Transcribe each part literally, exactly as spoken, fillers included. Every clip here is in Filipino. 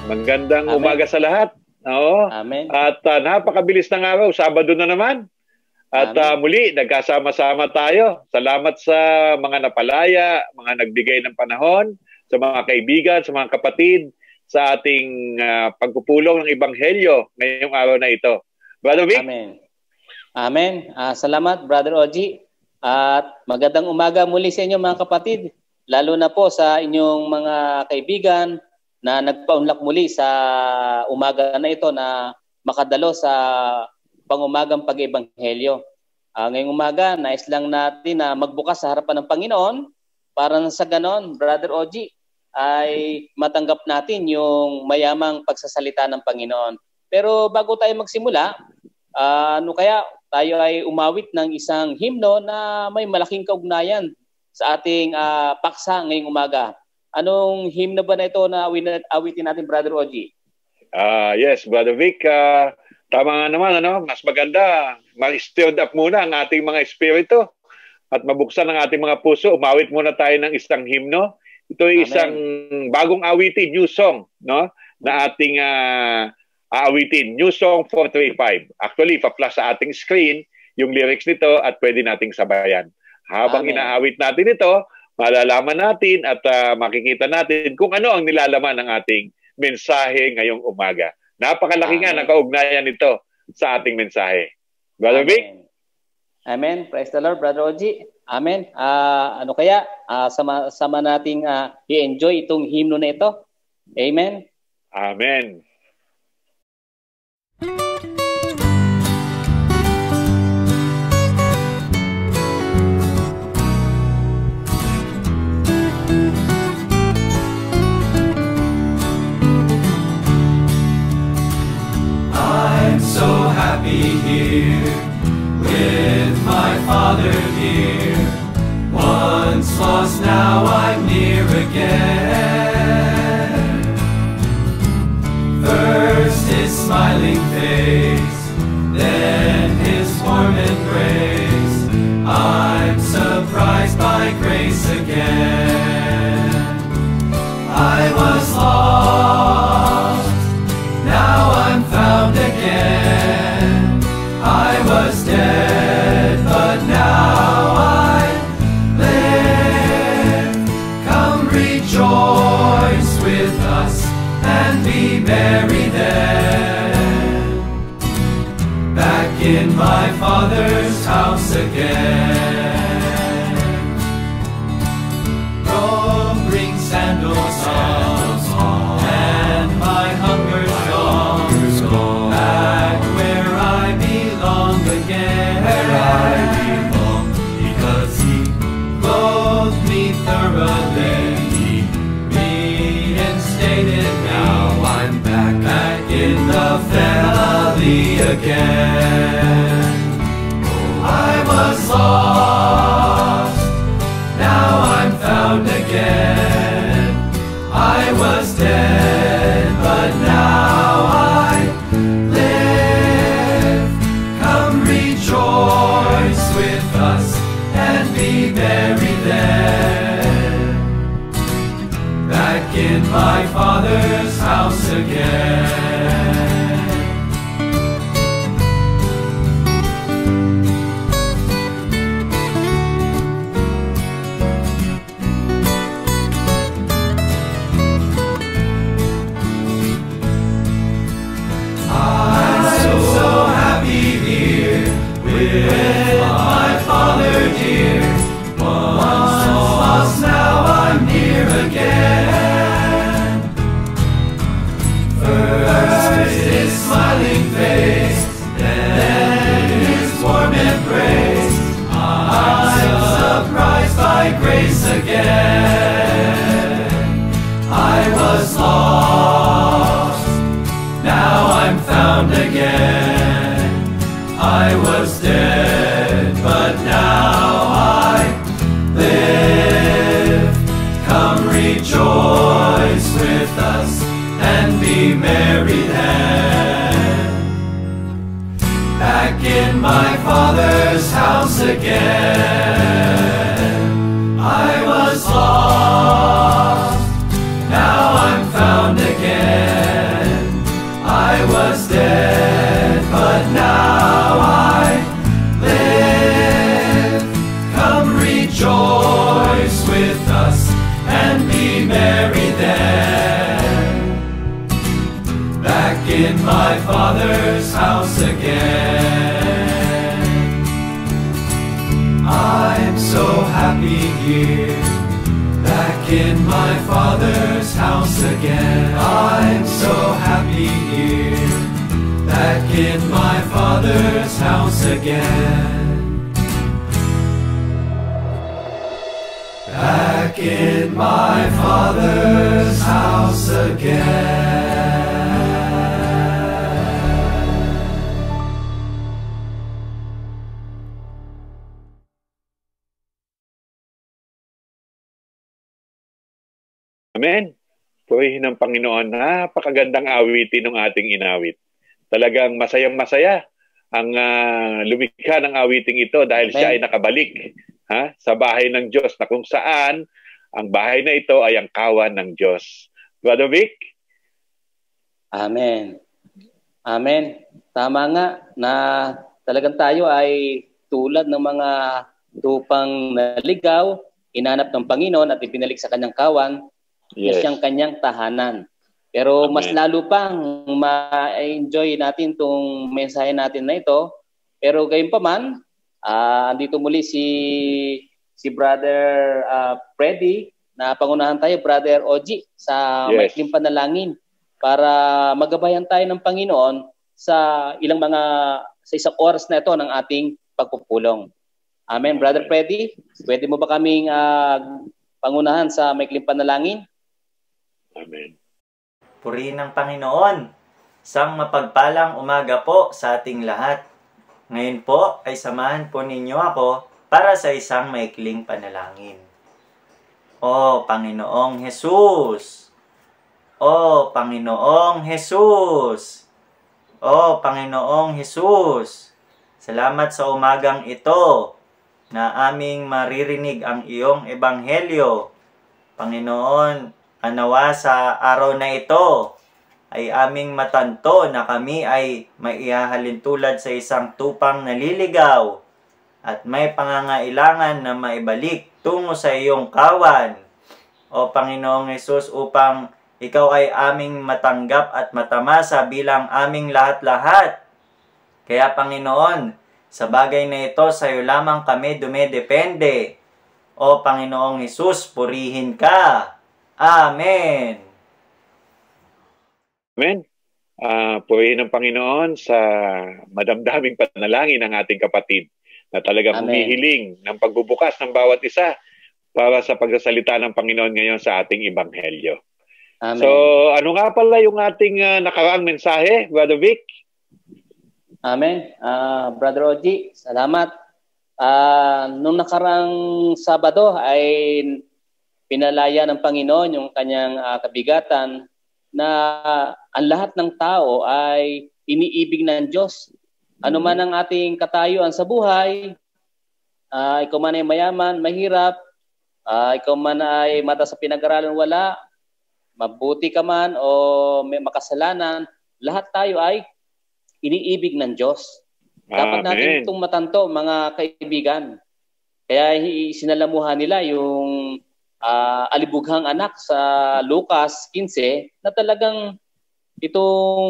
Magandang Amen. umaga sa lahat. Oo. Amen. At uh, napakabilis ng araw, Sabado na naman. At uh, muli, nagkasama-sama tayo. Salamat sa mga napalaya, mga nagbigay ng panahon, sa mga kaibigan, sa mga kapatid, sa ating uh, pagpupulong ng Ebanghelyo ngayong araw na ito. Brother Vic? Amen. Amen. Uh, salamat, Brother Oji. At magandang umaga muli sa inyo mga kapatid. Lalo na po sa inyong mga kaibigan na nagpaunlak muli sa umaga na ito na makadalo sa pangumagang pag-ebanghelyo. Uh, ngayong umaga, nais lang natin na magbukas sa harapan ng Panginoon para sa ganon, Brother Oji, ay matanggap natin yung mayamang pagsasalita ng Panginoon. Pero bago tayo magsimula, uh, ano kaya tayo ay umawit ng isang himno na may malaking kaugnayan sa ating uh, paksa ngayong umaga. Anong hymn ba na ito na awitin natin, Brother Oji? Uh, yes, Brother Vic. Uh, tama nga naman, ano? Mas maganda, mag-stirred up muna ang ating mga espiritu at mabuksan ang ating mga puso. Umawit muna tayo ng isang hymno. Ito ay isang bagong awitin, new song, no? Na ating uh, aawitin. New song four thirty-five. Actually, pa-flash sa ating screen yung lyrics nito at pwede nating sabayan. Habang Amen. Inaawit natin ito, malalaman natin at uh, makikita natin kung ano ang nilalaman ng ating mensahe ngayong umaga. Napakalaki nga ng kaugnayan nito sa ating mensahe. Brother Amen. Vic? Amen. Praise the Lord, Brother Oji. Amen. Uh, ano kaya? Uh, sama, sama nating uh, i-enjoy itong hymno na ito. Amen. Amen. So happy here with my Father dear. Once lost, now I'm near again. First his smiling face, then his warm embrace. I'm surprised by grace again. I was lost, now I'm found again. I was dead, but now I live. Come rejoice with us and be merry then. Back in my Father's house again. Rome brings sandals on, and my hunger's gone. Back where I belong again, where I belong, because He clothed me thoroughly, He reinstated me. Now I'm back, back in the family again. I was lost, now I'm found again. I was dead, but now I live. Come rejoice with us and be merry then. Back in my Father's house again. With my Father dear, once lost, now I'm near again. First his smiling face, then his warm embrace. I'm surprised by grace again. I was lost, now I'm found again. I was dead, but now I live. Come rejoice with us and be merry then. Back in my Father's house again. I was lost, now I'm found again. rejoice with us and be merry then. Back in my Father's house again. I'm so happy here, back in my Father's house again. I'm so happy here, back in my Father's house again. Back in my Father's house again. Amen. Purihin ng Panginoon. Napakagandang awitin ng ating inawit. Talagang masayang-masaya ang uh, lumikha ng awiting ito dahil Amen. Siya ay nakabalik ha, sa bahay ng Diyos na kung saan ang bahay na ito ay ang kawan ng Diyos. Brother Vic? Amen. Amen. Tama nga na talagang tayo ay tulad ng mga tupang naligaw, inanap ng Panginoon at ipinalik sa kanyang kawan. Yes. Siyang kanyang tahanan. Pero Amen. Mas lalo pang ma-enjoy natin itong mensahe natin na ito. Pero gayon pa man, uh, andito muli si si Brother uh, Freddy na pangunahan tayo, Brother Oji, sa yes. maikling panalangin para magabayan tayo ng Panginoon sa ilang mga sa isang oras na ito ng ating pagpupulong. Amen. Brother Freddy, pwede mo ba kaming uh, pangunahan sa maikling panalangin? Amen. Purihin ng Panginoon. Sang mapagpalang umaga po sa ating lahat. Ngayon po ay samahan po ninyo ako para sa isang maikling panalangin. O Panginoong Hesus! O Panginoong Hesus! O Panginoong Hesus! Salamat sa umagang ito na aming maririnig ang iyong ebanghelyo. Panginoon, anawa sa araw na ito ay aming matanto na kami ay maihahalin tulad sa isang tupang naliligaw at may pangangailangan na maibalik tungo sa iyong kawan. O Panginoong Hesus, upang ikaw ay aming matanggap at matamasa bilang aming lahat-lahat. Kaya Panginoon, sa bagay na ito, sa iyo lamang kami dumedepende. O Panginoong Hesus, purihin ka. Amen. Amen. Uh, purihin ng Panginoon sa madamdaming panalangin ng ating kapatid na talagang humihiling ng pagbubukas ng bawat isa para sa pagsasalita ng Panginoon ngayon sa ating ebanghelyo. Amen. So, ano nga pala yung ating uh, nakaraang mensahe, Brother Vic? Amen. Uh, Brother Oji, salamat. Uh, nung nakaraang Sabado ay pinalaya ng Panginoon yung kanyang uh, kabigatan na ang lahat ng tao ay iniibig ng Diyos. Ano man ang ating katayuan sa buhay, uh, ikaw man ay mayaman, mahirap, uh, ikaw man ay mata sa pinag-aralan wala, mabuti ka man o may makasalanan, lahat tayo ay iniibig ng Diyos. Dapat natin itong matanto, mga kaibigan. Kaya sinalamuhan nila yung uh, alibughang anak sa Lucas fifteen na talagang itong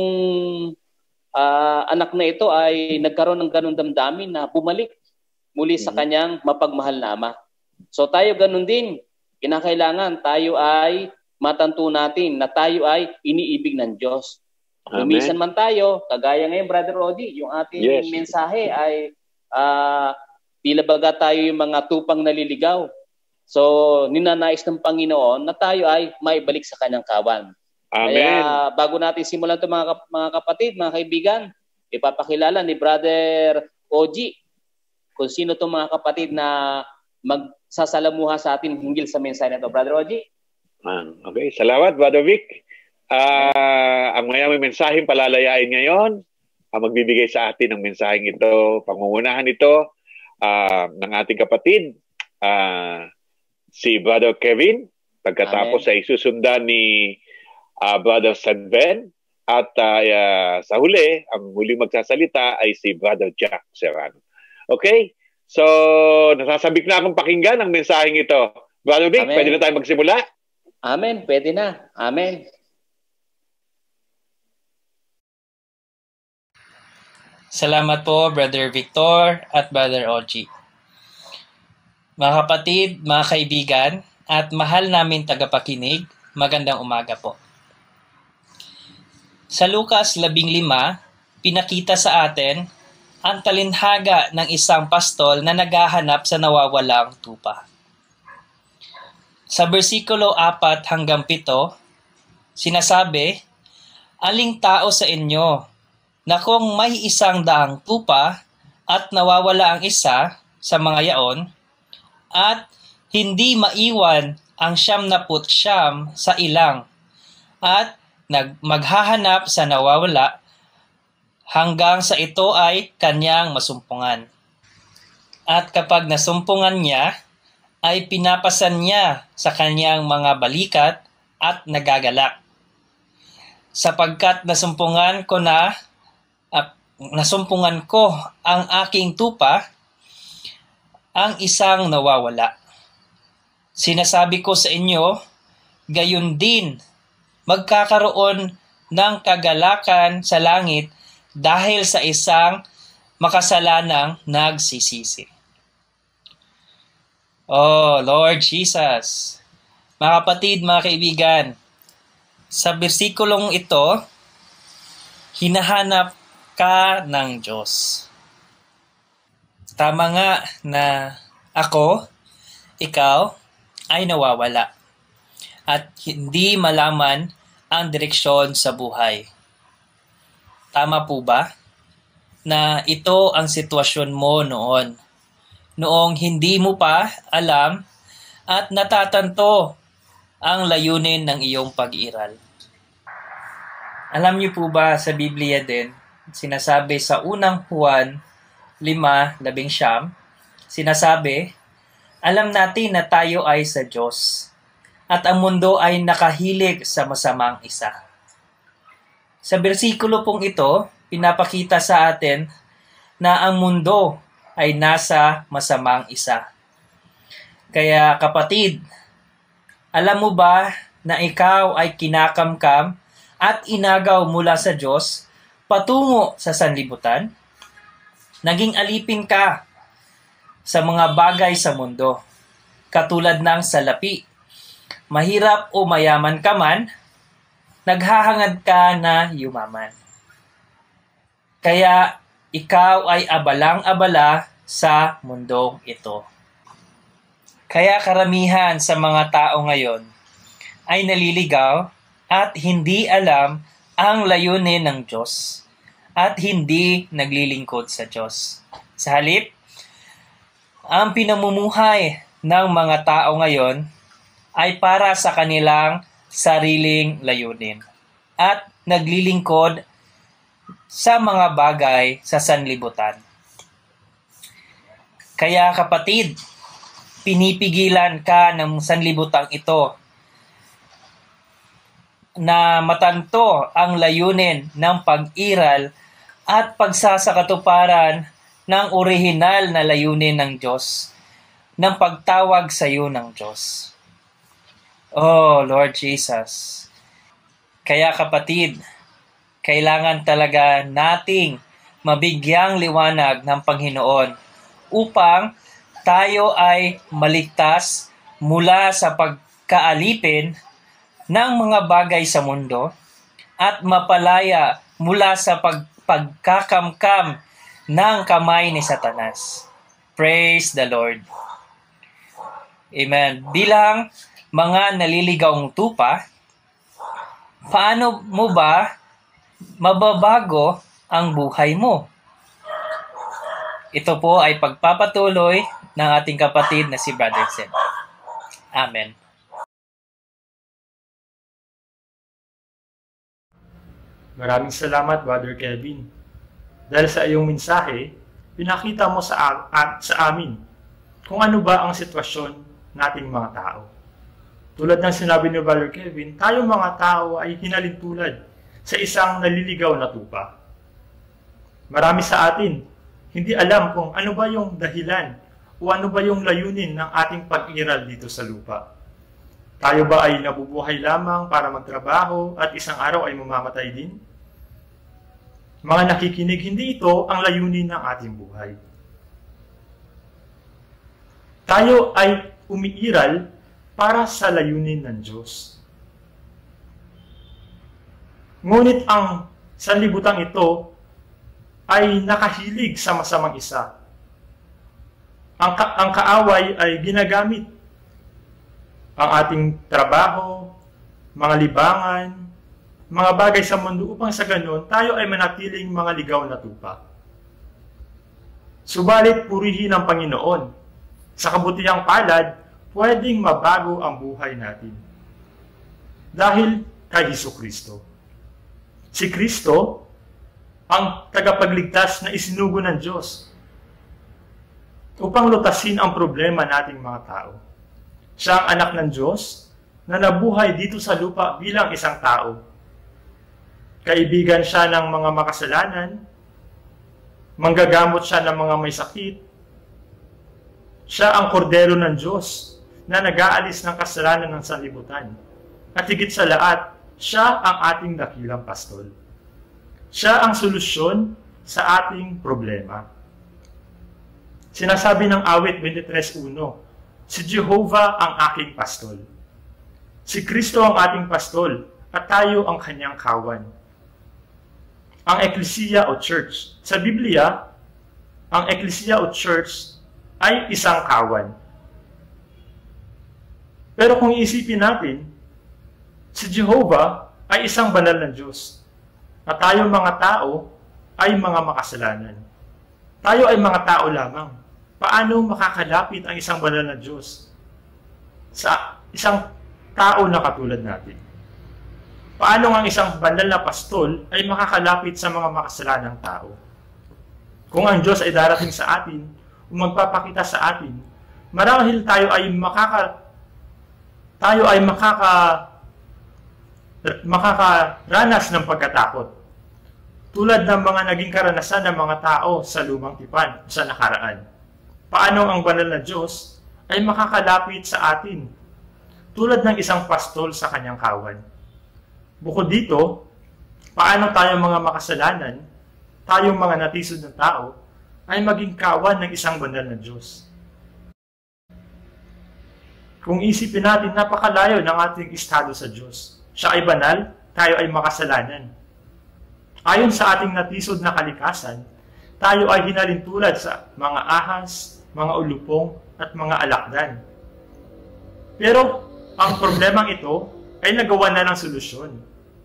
uh, anak na ito ay nagkaroon ng ganun damdamin na bumalik muli sa kanyang mapagmahal na ama. So tayo ganun din. Kinakailangan tayo ay matanto natin na tayo ay iniibig ng Diyos. Lumisan man tayo, kagaya ngayon, Brother Rodi, yung ating yes. mensahe ay uh, tila baga tayo yung mga tupang naliligaw. So, ninanais ng Panginoon na tayo ay maibalik sa kanyang kawan. Amen. Kaya bago natin simulan ito mga, kap- mga kapatid, mga kaibigan, ipapakilala ni Brother Oji kung sino itong mga kapatid na magsasalamuha sa atin hinggil sa mensahe na ito. Brother Oji? Okay, salamat, Brother Vic. Uh, ang mayamang mensaheng palalayain ngayon, ang magbibigay sa atin ng mensaheng ito, pangungunahan ito uh, ng ating kapatid, uh, si Brother Kevin, pagkatapos ay susundan ni uh, Brother Sanben, at uh, uh, sa huli, ang huling magsasalita ay si Brother Jack Serrano. Okay? So, nasasabik na akong pakinggan ang mensaheng ito. Brother Vic, Amen. pwede na tayo magsimula? Amen. Pwede na. Amen. Salamat po, Brother Victor at Brother Oji. Mga kapatid, mga kaibigan, at mahal namin tagapakinig, magandang umaga po. Sa Lucas labing lima, pinakita sa atin ang talinhaga ng isang pastol na naghahanap sa nawawalang tupa. Sa bersikulo apat hanggang pito, sinasabi, aling tao sa inyo na kung may isang daang tupa at nawawala ang isa sa mga yaon, at hindi maiwan ang siyam na put siyam sa ilang, at nag maghahanap sa nawawala, hanggang sa ito ay kanyang masumpungan. At kapag nasumpungan niya, ay pinapasan niya sa kanyang mga balikat at nagagalak. Sapagkat nasumpungan ko na, uh, nasumpungan ko ang aking tupa, ang isang nawawala. Sinasabi ko sa inyo, gayon din, magkakaroon ng kagalakan sa langit dahil sa isang makasalanang nagsisisi. Oh, Lord Jesus. Mga kapatid, mga kaibigan, sa bersikulong ito, hinahanap ka ng Diyos. Tama nga na ako, ikaw, ay nawawala at hindi malaman ang direksyon sa buhay. Tama po ba na ito ang sitwasyon mo noon? Noong hindi mo pa alam at natatanto ang layunin ng iyong pag-iral. Alam niyo po ba sa Biblia din, sinasabi sa unang Juan lima labing siyam, sinasabi, alam natin na tayo ay sa Diyos at ang mundo ay nakahilig sa masamang isa. Sa bersikulo pong ito, pinapakita sa atin na ang mundo ay nasa masamang isa. Kaya kapatid, alam mo ba na ikaw ay kinakamkam at inagaw mula sa Diyos patungo sa sanlibutan? Naging alipin ka sa mga bagay sa mundo, katulad ng salapi. Mahirap o mayaman ka man, naghahangad ka na yumaman. Kaya ikaw ay abalang-abala sa mundong ito. Kaya karamihan sa mga tao ngayon ay naliligaw at hindi alam ang layunin ng Diyos at hindi naglilingkod sa Diyos. Sa halip, ang pinamumuhay ng mga tao ngayon ay para sa kanilang sariling layunin at naglilingkod sa mga bagay sa sanlibutan. Kaya kapatid, pinipigilan ka ng sanlibutang ito na matanto ang layunin ng pag-iral at pagsasakatuparan ng orihinal na layunin ng Diyos, ng pagtawag sa iyo ng Diyos. Oh, Lord Jesus. Kaya kapatid, kailangan talaga nating mabigyang liwanag ng Panginoon upang tayo ay maligtas mula sa pagkaalipin ng mga bagay sa mundo at mapalaya mula sa pag- pagkakamkam ng kamay ni Satanas. Praise the Lord. Amen. Bilang mga naliligawang tupa, paano mo ba mababago ang buhay mo? Ito po ay pagpapatuloy ng ating kapatid na si Brother Sen. Amen. Maraming salamat, Brother Kevin. Dahil sa iyong mensahe, pinakita mo sa, a- sa amin kung ano ba ang sitwasyon nating mga tao. Tulad ng sinabi ni Brother Kevin, tayong mga tao ay hinalintulad sa isang naliligaw na tupa. Marami sa atin, hindi alam kung ano ba yung dahilan o ano ba yung layunin ng ating pag-iral dito sa lupa. Tayo ba ay nabubuhay lamang para magtrabaho at isang araw ay mamamatay din? Mga nakikinig, hindi ito ang layunin ng ating buhay. Tayo ay umiiral para sa layunin ng Diyos. Ngunit ang sanlibutan ito ay nakahilig sa masamang isa. Ang, ka ang kaaway ay ginagamit ang ating trabaho, mga libangan, mga bagay sa mundo upang sa ganon tayo ay manatiling mga ligaw na tupa. Subalit purihin ang Panginoon. Sa kabutihang palad, pwedeng mabago ang buhay natin. Dahil kay Jesucristo. Si Kristo ang tagapagligtas na isinugo ng Diyos upang lutasin ang problema nating mga tao. Siya ang anak ng Diyos na nabuhay dito sa lupa bilang isang tao. Kaibigan siya ng mga makasalanan, manggagamot siya ng mga may sakit. Siya ang kordero ng Diyos na nag-aalis ng kasalanan ng sanlibutan. At higit sa lahat, siya ang ating dakilang pastol. Siya ang solusyon sa ating problema. Sinasabi ng awit twenty-three one, si Jehovah ang aking pastol. Si Kristo ang ating pastol at tayo ang kanyang kawan. Ang Ecclesia o Church. Sa Biblia, ang Ecclesia o Church ay isang kawan. Pero kung iisipin natin, si Jehovah ay isang banal ng Diyos. At tayo mga tao ay mga makasalanan. Tayo ay mga tao lamang. Paano makakalapit ang isang banal na Diyos sa isang tao na katulad natin? Paano ang isang banal na pastol ay makakalapit sa mga makasalanang tao? Kung ang Diyos ay darating sa atin o magpapakita sa atin, marahil tayo ay makaka tayo ay makaka makakaranas ng pagkatakot. Tulad ng mga naging karanasan ng mga tao sa lumang tipan sa nakaraan. Paano ang banal na Diyos ay makakalapit sa atin tulad ng isang pastol sa kanyang kawan. Bukod dito, paano tayo mga makasalanan, tayong mga natisod ng tao, ay maging kawan ng isang banal na Diyos. Kung isipin natin, napakalayo ng ating estado sa Diyos. Siya ay banal, tayo ay makasalanan. Ayon sa ating natisod na kalikasan, tayo ay hinalintulad sa mga ahas, mga ulupong, at mga alakdan. Pero ang problemang ito ay nagawa na ng solusyon.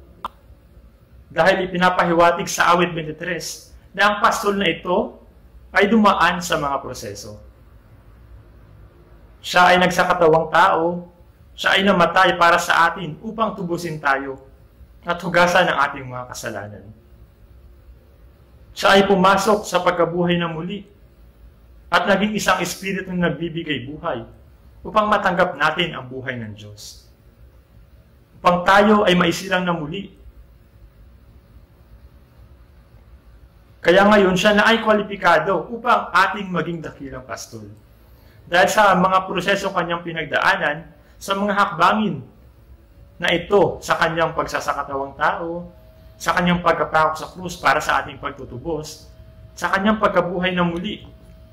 Dahil ipinapahiwatig sa awit twenty-three na ang pastol na ito ay dumaan sa mga proseso. Siya ay nagsakatawang tao, siya ay namatay para sa atin upang tubusin tayo at hugasan ang ating mga kasalanan. Siya ay pumasok sa pagkabuhay na muli at naging isang espiritu na nagbibigay buhay upang matanggap natin ang buhay ng Diyos. Upang tayo ay maisilang na muli. Kaya ngayon siya na ay kwalipikado upang ating maging dakilang pastol. Dahil sa mga proseso kanyang pinagdaanan, sa mga hakbangin na ito sa kanyang pagsasakatawang tao, sa kanyang pagkapako sa krus para sa ating pagtutubos, sa kanyang pagkabuhay na muli,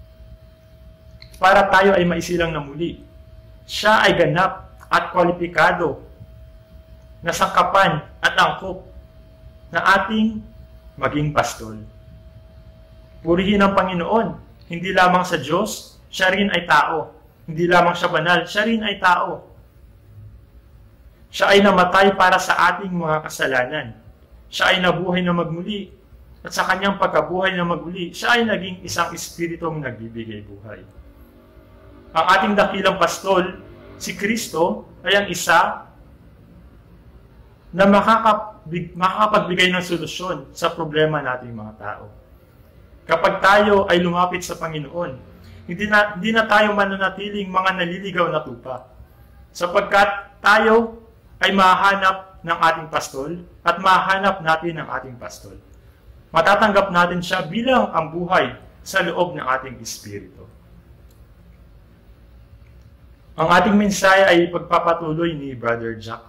para tayo ay maisilang na muli. Siya ay ganap at kwalipikado na sangkapan at angkop na ating maging pastol. Purihin ang Panginoon, hindi lamang sa Diyos, siya rin ay tao. Hindi lamang siya banal, siya rin ay tao. Siya ay namatay para sa ating mga kasalanan. Siya ay nabuhay na magmuli. At sa kanyang pagkabuhay na magmuli, siya ay naging isang espiritong nagbibigay buhay. Ang ating dakilang pastol, si Kristo, ay ang isa na makakabig, makakapagbigay ng solusyon sa problema nating mga tao. Kapag tayo ay lumapit sa Panginoon, hindi na, hindi na tayo mananatiling mga naliligaw na tupa. Sapagkat tayo ay mahanap ng ating pastol at mahanap natin ang ating pastol. Matatanggap natin siya bilang ang buhay sa loob ng ating espiritu. Ang ating mensahe ay pagpapatuloy ni Brother Jack.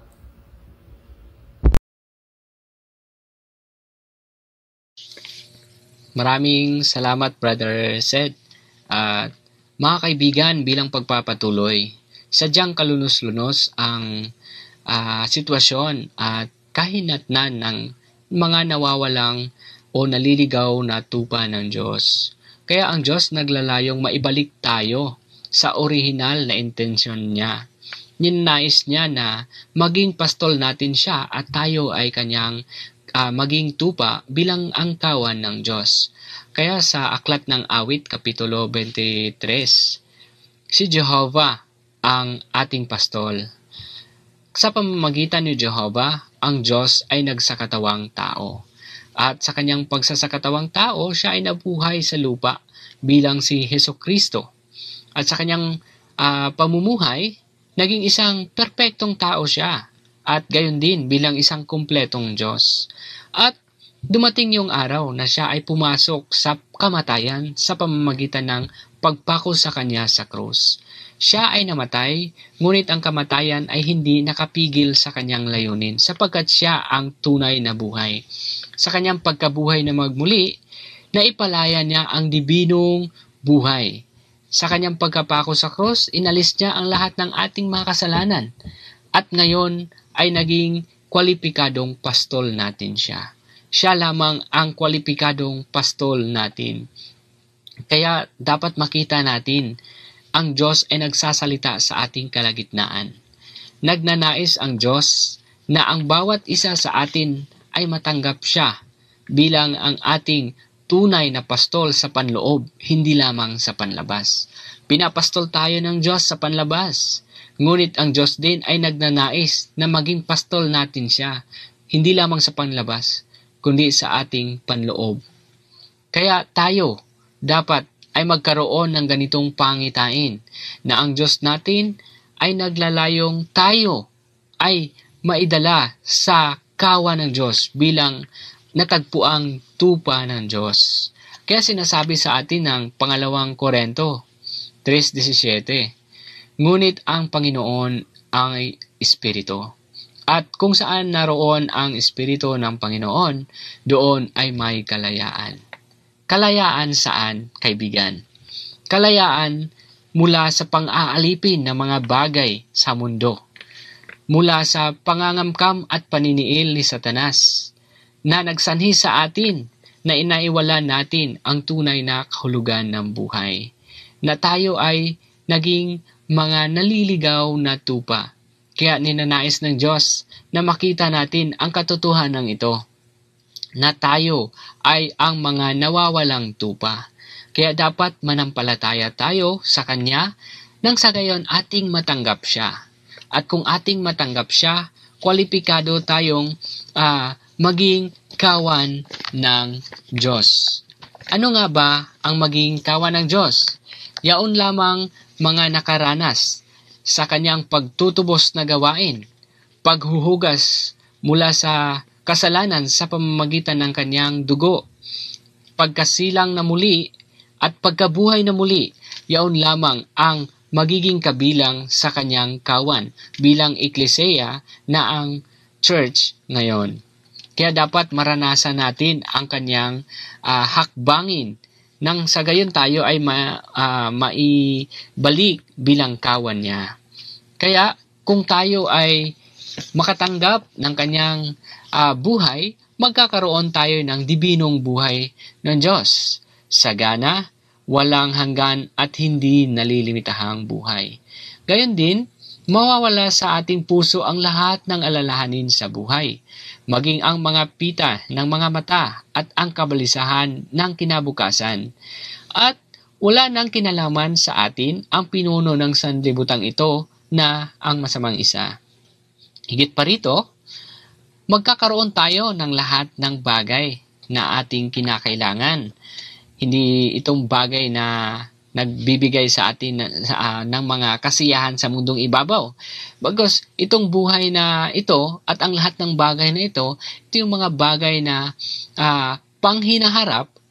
Maraming salamat, Brother Seth. At mga kaibigan, bilang pagpapatuloy, sadyang kalunos-lunos ang uh, sitwasyon at kahinatnan ng mga nawawalang o naliligaw na tupa ng Diyos. Kaya ang Diyos naglalayong maibalik tayo sa orihinal na intensyon niya. Ninais niya na maging pastol natin siya at tayo ay kanyang uh, maging tupa bilang angkawan ng Diyos. Kaya sa Aklat ng Awit, Kapitulo twenty-three, si Jehovah ang ating pastol. Sa pamamagitan ni Jehovah, ang Diyos ay nagsakatawang tao. At sa kanyang pagsasakatawang tao, siya ay nabuhay sa lupa bilang si Hesukristo. At sa kanyang uh, pamumuhay, naging isang perpektong tao siya. At gayon din bilang isang kumpletong Diyos. At dumating yung araw na siya ay pumasok sa kamatayan sa pamamagitan ng pagpako sa kanya sa krus. Siya ay namatay, ngunit ang kamatayan ay hindi nakapigil sa kanyang layunin sapagkat siya ang tunay na buhay. Sa kanyang pagkabuhay na magmuli, naipalaya niya ang dibinong buhay. Sa kanyang pagkapako sa krus, inalis niya ang lahat ng ating mga kasalanan. At ngayon ay naging kwalipikadong pastol natin siya. Siya lamang ang kwalipikadong pastol natin. Kaya dapat makita natin, ang Diyos ay nagsasalita sa ating kalagitnaan. Nagnanais ang Diyos na ang bawat isa sa atin ay matanggap siya bilang ang ating tunay na pastol sa panloob, hindi lamang sa panlabas. Pinapastol tayo ng Diyos sa panlabas, ngunit ang Diyos din ay nagnanais na maging pastol natin siya, hindi lamang sa panlabas, kundi sa ating panloob. Kaya tayo dapat ay magkaroon ng ganitong pangitain na ang Diyos natin ay naglalayong tayo ay maidala sa kawan ng Diyos bilang natagpuang tupa ng Diyos. Kaya sinasabi sa atin ng pangalawang Korinto three seventeen, ngunit ang Panginoon ay Espiritu. At kung saan naroon ang Espiritu ng Panginoon, doon ay may kalayaan. Kalayaan saan, kaibigan? Kalayaan mula sa pang-aalipin ng mga bagay sa mundo. Mula sa pangangamkam at paniniil ni Satanas na nagsanhi sa atin na inaiwala natin ang tunay na kahulugan ng buhay. Na tayo ay naging mga naliligaw na tupa. Kaya ninanais ng Diyos na makita natin ang katotohanan ito. Na tayo ay ang mga nawawalang tupa. Kaya dapat manampalataya tayo sa Kanya nang sa gayon ating matanggap siya. At kung ating matanggap siya, kwalipikado tayong uh, maging kawan ng Diyos. Ano nga ba ang maging kawan ng Diyos? Yaon lamang mga nakaranas sa Kanyang pagtutubos na gawain, paghuhugas mula sa kasalanan sa pamamagitan ng Kanyang dugo, pagkasilang na muli at pagkabuhay na muli, yaon lamang ang magiging kabilang sa Kanyang kawan bilang ekleseya na ang church ngayon. Kaya dapat maranasan natin ang Kanyang uh, hakbangin nang sa gayon tayo ay ma, uh, maibalik bilang kawan niya. Kaya kung tayo ay makatanggap ng Kanyang uh, buhay, magkakaroon tayo ng dibinong buhay ng Diyos. Sagana, walang hanggan at hindi nalilimitahang buhay. Gayon din, mawawala sa ating puso ang lahat ng alalahanin sa buhay, maging ang mga pita ng mga mata at ang kabalisahan ng kinabukasan. At wala nang kinalaman sa atin ang pinuno ng sanlibutan ito na ang masamang isa. Higit pa rito, magkakaroon tayo ng lahat ng bagay na ating kinakailangan. Hindi itong bagay na nagbibigay sa atin uh, ng mga kasiyahan sa mundong ibabaw. Bagos itong buhay na ito at ang lahat ng bagay na ito, ito yung mga bagay na uh, panghinaharap at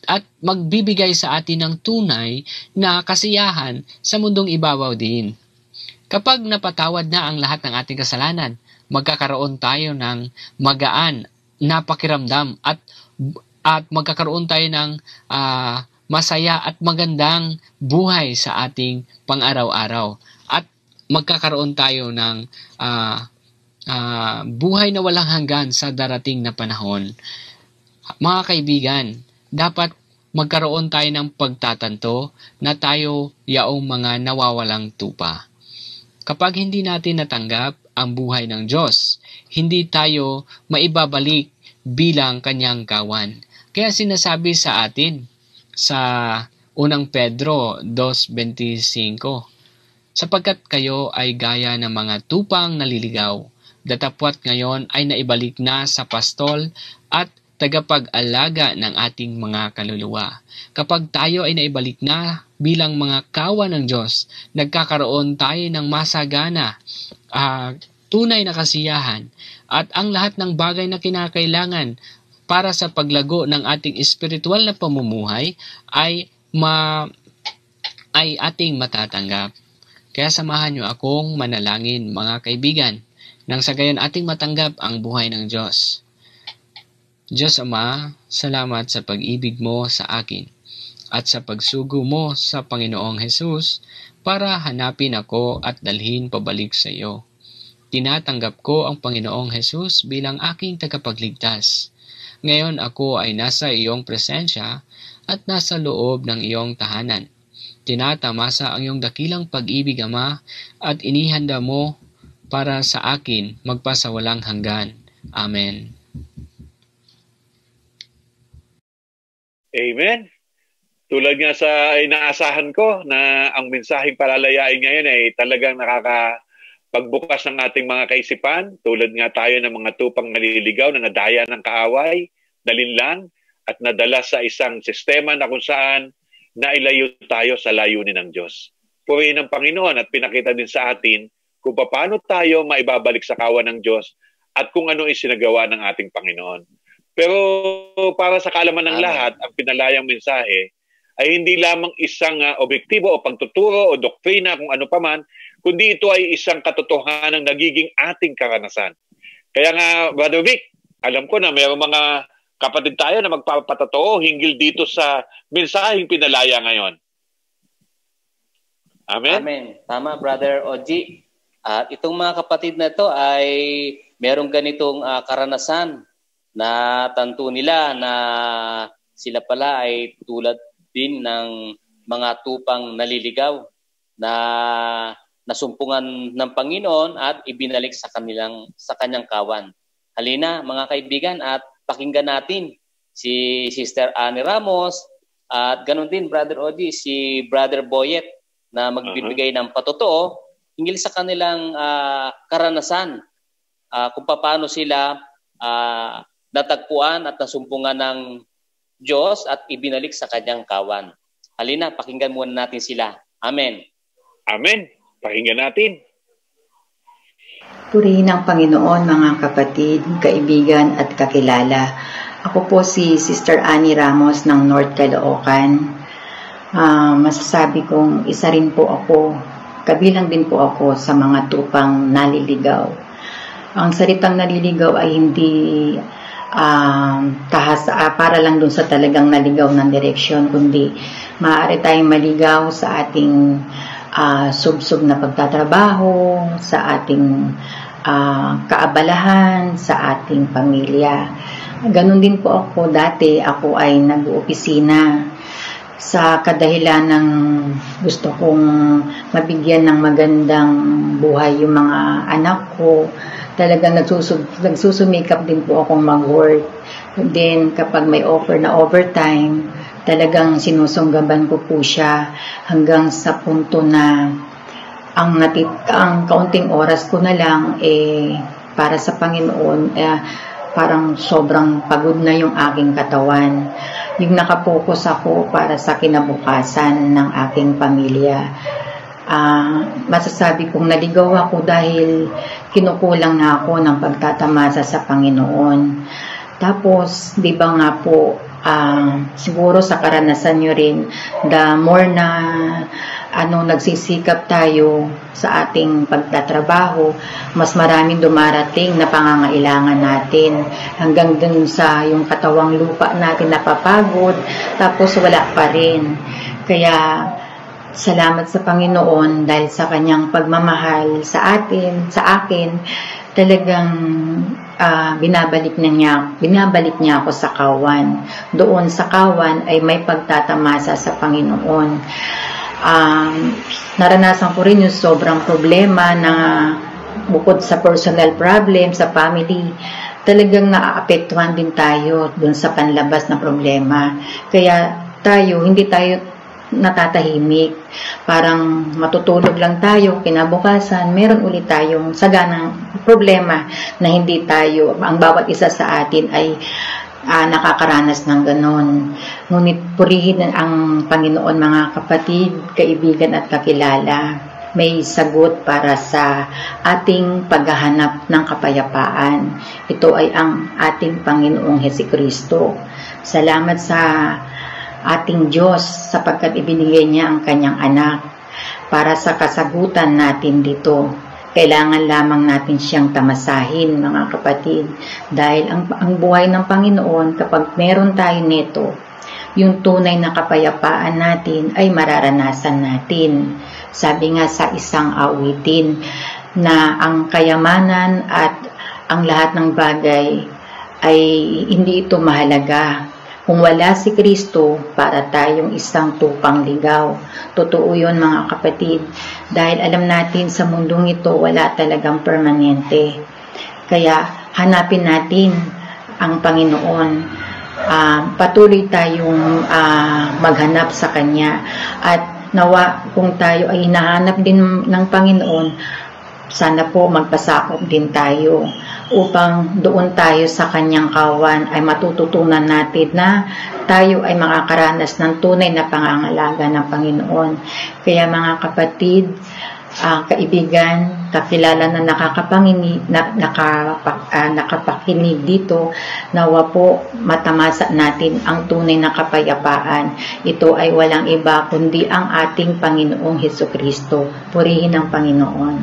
at magbibigay sa atin ng tunay na kasiyahan sa mundong ibabaw din. Kapag napatawad na ang lahat ng ating kasalanan, magkakaroon tayo ng magaan na pakiramdam at at magkakaroon tayo ng uh, masaya at magandang buhay sa ating pang-araw-araw. At magkakaroon tayo ng uh, uh, buhay na walang hanggan sa darating na panahon. Mga kaibigan, dapat magkaroon tayo ng pagtatanto na tayo yaong mga nawawalang tupa. Kapag hindi natin natanggap ang buhay ng Diyos, hindi tayo maibabalik bilang kanyang kawan. Kaya sinasabi sa atin sa unang Pedro two twenty-five, sapagkat kayo ay gaya ng mga tupang naliligaw, datapwat ngayon ay naibalik na sa pastol at tagapag-alaga ng ating mga kaluluwa. Kapag tayo ay naibalik na bilang mga kawan ng Diyos, nagkakaroon tayo ng masagana, uh, tunay na kasiyahan, at ang lahat ng bagay na kinakailangan para sa paglago ng ating espiritual na pamumuhay ay ma ay ating matatanggap. Kaya samahan niyo akong manalangin, mga kaibigan, nang sa gayon ating matanggap ang buhay ng Diyos. Diyos Ama, salamat sa pag-ibig mo sa akin at sa pagsugo mo sa Panginoong Hesus para hanapin ako at dalhin pabalik sa iyo. Tinatanggap ko ang Panginoong Hesus bilang aking tagapagligtas. Ngayon ako ay nasa iyong presensya at nasa loob ng iyong tahanan. Tinatamasa ang iyong dakilang pag-ibig, Ama, at inihanda mo para sa akin magpasawalang hanggan. Amen. Amen. Tulad nga sa inaasahan ko na ang mensaheng palalayain ngayon ay talagang nakakapagbukas ng ating mga kaisipan. Tulad nga tayo ng mga tupang naliligaw na nadaya ng kaaway, nalinlang, at nadala sa isang sistema na kung saan nailayo tayo sa layunin ng Diyos. Purihin ng Panginoon at pinakita din sa atin kung paano tayo maibabalik sa kawan ng Diyos at kung ano isinagawa ng ating Panginoon. Pero para sa kaalaman ng lahat, ang pinalayang mensahe ay hindi lamang isang uh, objektibo o pagtuturo o doktrina kung ano paman, kundi ito ay isang katotohanan ng nagiging ating karanasan. Kaya nga, Brother Vic, alam ko na mayroong mga kapatid tayo na magpapatotoo hinggil dito sa mensaheng pinalaya ngayon. Amen? Amen. Tama, Brother Oji. At uh, itong mga kapatid na ito ay merong ganitong uh, karanasan na tanto nila na sila pala ay tulad din ng mga tupang naliligaw na nasumpungan ng Panginoon at ibinalik sa kanilang sa kanyang kawan. Halina, mga kaibigan, at pakinggan natin si Sister Annie Ramos at ganun din, Brother Oji, si Brother Boyet na magbibigay uh-huh. ng patotoo hinggil sa kanilang uh, karanasan uh, kung paano sila uh, natagpuan at nasumpungan ng Diyos at ibinalik sa kanyang kawan. Halina, pakinggan muna natin sila. Amen. Amen. Pakinggan natin. Purihin ang Panginoon, mga kapatid, kaibigan at kakilala. Ako po si Sister Annie Ramos ng North Caloocan. Uh, masasabi kong isa rin po ako, kabilang din po ako sa mga tupang naliligaw. Ang salitang naliligaw ay hindi uh, tahas, uh, para lang dun sa talagang naligaw ng direksyon, kundi maaari tayong maligaw sa ating uh, sub-sub na pagtatrabaho, sa ating Uh, kaabalahan sa ating pamilya. Ganon din po ako dati. Ako ay nag-opisina sa kadahilan ng gusto kong mabigyan ng magandang buhay yung mga anak ko. Talagang nagsusum nagsusumikap din po akong mag-work. Then kapag may offer na overtime, talagang sinusunggaban ko po siya hanggang sa punto na ang natit ang kaunting oras ko na lang eh para sa Panginoon, eh, parang sobrang pagod na yung aking katawan. Yung nakapokus ako para sa kinabukasan ng aking pamilya. Uh, masasabi kong naligaw ako dahil kinukulang na ako ng pagtatamasa sa Panginoon. Tapos, di ba nga po, uh, siguro sa karanasan nyo rin, the more na ano, nagsisikap tayo sa ating pagtatrabaho, mas maraming dumarating na pangangailangan natin. Hanggang dun sa yung katawang lupa natin napapagod, tapos wala pa rin. Kaya, salamat sa Panginoon dahil sa kanyang pagmamahal sa atin, sa akin, talagang uh, binabalik na niya, binabalik niya ako sa kawan. Doon sa kawan ay may pagtatamasa sa Panginoon. Um, naranasan ko rin yung sobrang problema na bukod sa personal problem, sa family, talagang naaapektuhan din tayo dun sa panlabas na problema. Kaya tayo, hindi tayo natatahimik. Parang matutulog lang tayo, kinabukasan, meron ulit tayong saganang problema na hindi tayo, ang bawat isa sa atin ay Uh, nakakaranas ng ganon. Ngunit purihin ang Panginoon, mga kapatid, kaibigan at kakilala. May sagot para sa ating paghahanap ng kapayapaan. Ito ay ang ating Panginoong Jesucristo. Salamat sa ating Diyos sapagkat ibinigay niya ang kanyang anak para sa kasagutan natin dito. Kailangan lamang natin siyang tamasahin, mga kapatid. Dahil ang, ang buhay ng Panginoon, kapag meron tayo nito, yung tunay na kapayapaan natin ay mararanasan natin. Sabi nga sa isang awitin na ang kayamanan at ang lahat ng bagay ay hindi ito mahalaga. Kung wala si Kristo, para tayong isang tupang ligaw. Totoo yun, mga kapatid. Dahil alam natin sa mundong ito, wala talagang permanente. Kaya hanapin natin ang Panginoon. Uh, patuloy tayong uh, maghanap sa Kanya. At nawa, kung tayo ay hinahanap din ng Panginoon, sana po magpasakop din tayo upang doon tayo sa kanyang kawan ay matututunan natin na tayo ay makakaranas ng tunay na pangangalaga ng Panginoon. Kaya mga kapatid, uh, kaibigan, kakilala na nakakapanginig, na, nakapak, uh, nakapakinig dito, nawa po matamasa natin ang tunay na kapayapaan. Ito ay walang iba kundi ang ating Panginoong Jesucristo. Purihin ang Panginoon.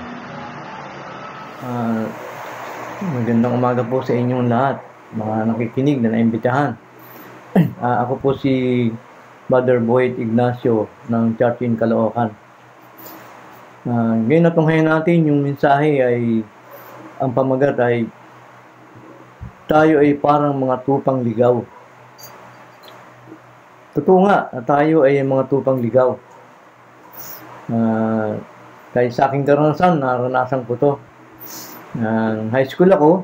Uh, magandang umaga po sa inyong lahat, mga nakikinig na naimbitahan. uh, ako po si Brother Boyd Ignacio ng Church in Caloocan. Uh, ngayon na tunghayan natin yung mensahe ay ang pamagat ay tayo ay parang mga tupang ligaw. Totoo nga na tayo ay mga tupang ligaw. Uh, kahit sa aking karanasan, naranasan ko to. Uh, high school ako,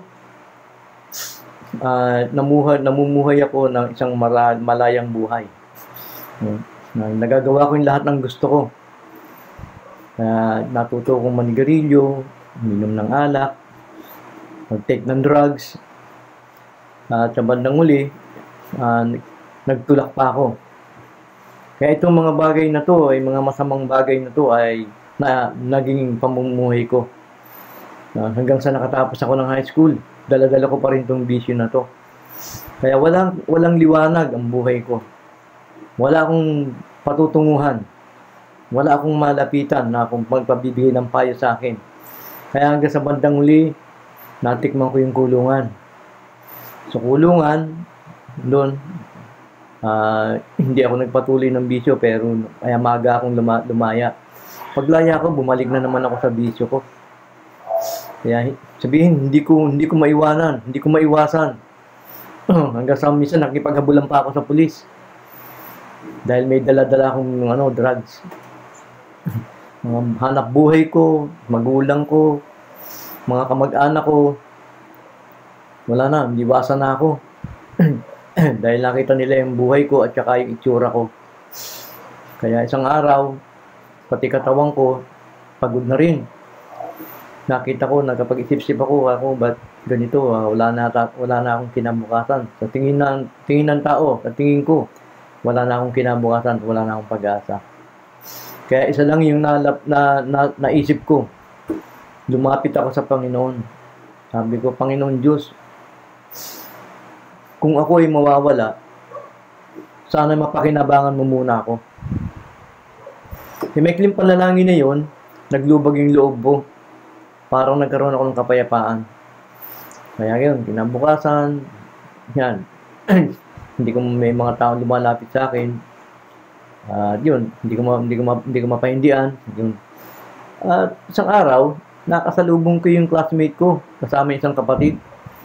uh, namuhay, namumuhay ako ng isang mara, malayang buhay. Uh, nagagawa ko yung lahat ng gusto ko. Kaya uh, natuto kong manigarilyo, minom ng alak, mag-take ng drugs, at uh, sa bandang uli, uh, nagtulak pa ako. Kaya itong mga bagay na to, ay mga masamang bagay na to ay na, naging pamumuhay ko. Uh, hanggang sa nakatapos ako ng high school, dala-dala ko pa rin itong bisyo na to. Kaya walang, walang liwanag ang buhay ko. Wala akong patutunguhan. Wala akong malapitan na akong magpabibigay ng payo sa akin. Kaya hanggang sa bandang uli, natikman ko yung kulungan. Sa kulungan, doon, uh, hindi ako nagpatuloy ng bisyo, pero kaya maga akong luma, lumaya. Paglaya ko, bumalik na naman ako sa bisyo ko. Kaya sabihin, hindi ko hindi ko maiwanan, hindi ko maiwasan. Hanggang sa minsan nakipaghabulan pa ako sa pulis. Dahil may dala-dala akong ano, drugs. Mga hanap buhay ko, magulang ko, mga kamag-anak ko, wala na, iwasan na ako. Dahil nakita nila yung buhay ko at saka yung itsura ko. Kaya isang araw, pati katawan ko, pagod na rin. Nakita ko, nagkapag-isip-isip ako, ako, ba't ganito, uh, wala, na, wala na akong kinabukasan. Sa tingin ng, tingin ng tao, sa tingin ko, wala na akong kinabukasan, wala na akong pag-asa. Kaya isa lang yung na, na, na, naisip ko. Lumapit ako sa Panginoon. Sabi ko, Panginoon Diyos, kung ako ay mawawala, sana mapakinabangan mo muna ako. Yung maikling panalangin na yun, naglubag yung loob ko. Parang nagkaroon ako ng kapayapaan. Kaya yun, kinabukasan, yan. Hindi ko may mga tao lumalapit sa akin. At uh, yun, hindi ko ma, hindi ko ma, hindi ko mapahindian. Yun. At uh, isang araw, nakasalubong ko yung classmate ko kasama isang kapatid.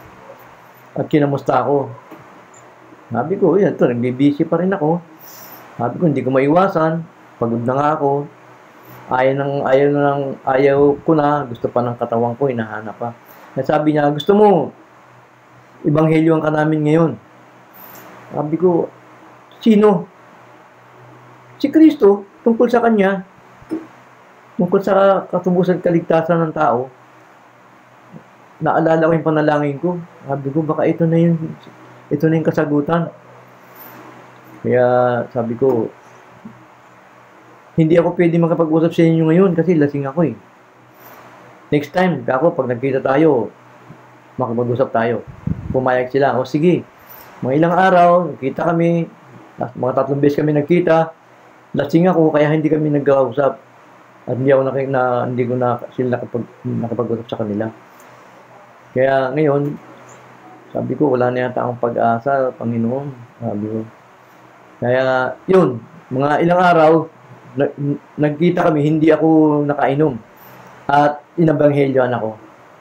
At kinamusta ako. Sabi ko, yan to, nagbe-busy pa rin ako. Sabi ko, hindi ko maiwasan. Pagod na nga ako. Ayaw, ng, ayaw, na ng, ayaw ko na. Gusto pa ng katawan ko, hinahanap pa. At sabi niya, gusto mo, ibanghelyoan ka namin ngayon. Sabi ko, sino? Si Kristo, tungkol sa Kanya. Tungkol sa katubusan kaligtasan ng tao. Naalala ko yung panalangin ko. Sabi ko, baka ito na yung, ito na yung kasagutan. Kaya sabi ko, hindi ako pwede makapag-usap sa inyo ngayon kasi lasing ako eh. Next time, ako, pag nagkita tayo, makapag-usap tayo. Pumayag sila. O sige, mga ilang araw, nagkita kami, mga tatlong beses kami nagkita, lasing ako, kaya hindi kami nagkausap. At hindi ako nakik na, hindi ko na sila nakapag, nakapag-usap sa kanila. Kaya ngayon, sabi ko, wala na yata akong pag-asa, Panginoon. Sabi ko. Kaya, yun, mga ilang araw, nag nagkita kami, hindi ako nakainom. At inabanghelyoan ako.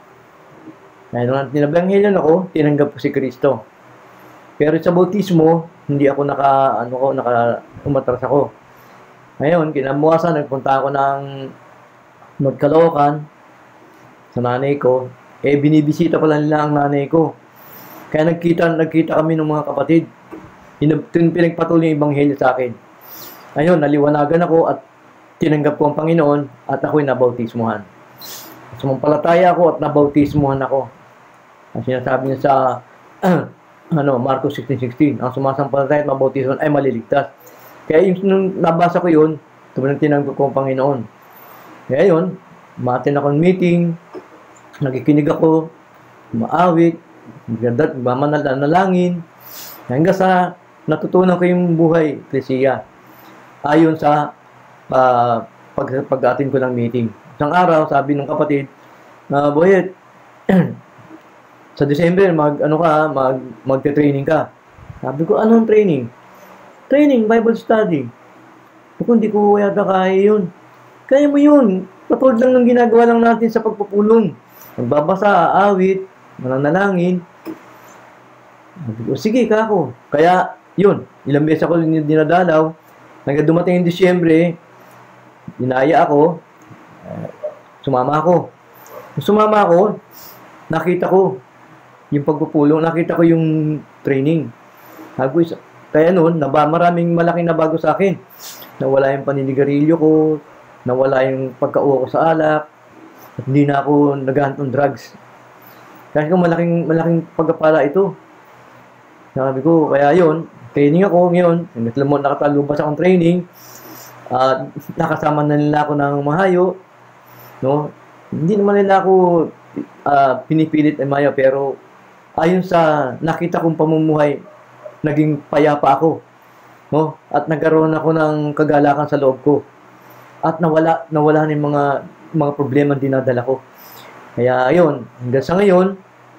Kaya nung inabanghelyoan ako, tinanggap ko si Kristo. Pero sa bautismo, hindi ako naka, ano ko, naka, umatras ako. Ngayon, kinabukasan, nagpunta ako ng North Caloocan sa nanay ko. Eh, binibisita pala nila ang nanay ko. Kaya nagkita, nagkita kami ng mga kapatid. Pinagpatuloy yung ebanghelyo sa akin. Ayun, naliwanagan ako at tinanggap ko ang Panginoon at ako'y nabautismuhan. Sumampalataya ako at nabautismuhan ako. Ang sinasabi niya sa ano, Marcos sixteen sixteen, ang sumasampalataya at mabautismuhan ay maliligtas. Kaya yung nung nabasa ko yun, tumunang tinanggap ko ang Panginoon. Kaya yun, ma-attend ako ng meeting, nakikinig ako, maawit, mamanalangin, hanggang sa natutunan ko yung buhay, Ecclesia, ayon sa uh, pag, pag-attend ko ng meeting. Isang araw, sabi ng kapatid, na uh, Boyet, sa December, mag, ano ka, mag, magte-training ka. Sabi ko, anong training? Training, Bible study. Kung hindi ko yata kaya yun. Kaya mo yun. Patulad lang ng ginagawa lang natin sa pagpupulong. Magbabasa, aawit, mananalangin. Sabi ko, sige ka ako. Kaya, yun, ilang beses ako dinadalaw. Hanggang dumating yung Disyembre, dinaya ako, uh, sumama ako. Sumama ako, nakita ko yung pagpupulong, nakita ko yung training. Sabi ko, kaya noon, naba, maraming malaking nabago sa akin. Nawala yung paninigarilyo ko, nawala yung pagkauwa ko sa alak, at hindi na ako naghahantong drugs. Kasi kung malaking, malaking pagkapala ito. Sabi ko, kaya yun, training ako ngayon, nakatalubas akong training, at uh, nakasama na nila ako ng mahayo, no? Hindi naman nila ako uh, pinipilit ay mayo, pero ayon sa nakita kong pamumuhay, naging payapa ako, no? At nagkaroon ako ng kagalakan sa loob ko. At nawala nawala ng mga mga problema dinadala ko. Kaya ayun, hanggang sa ngayon,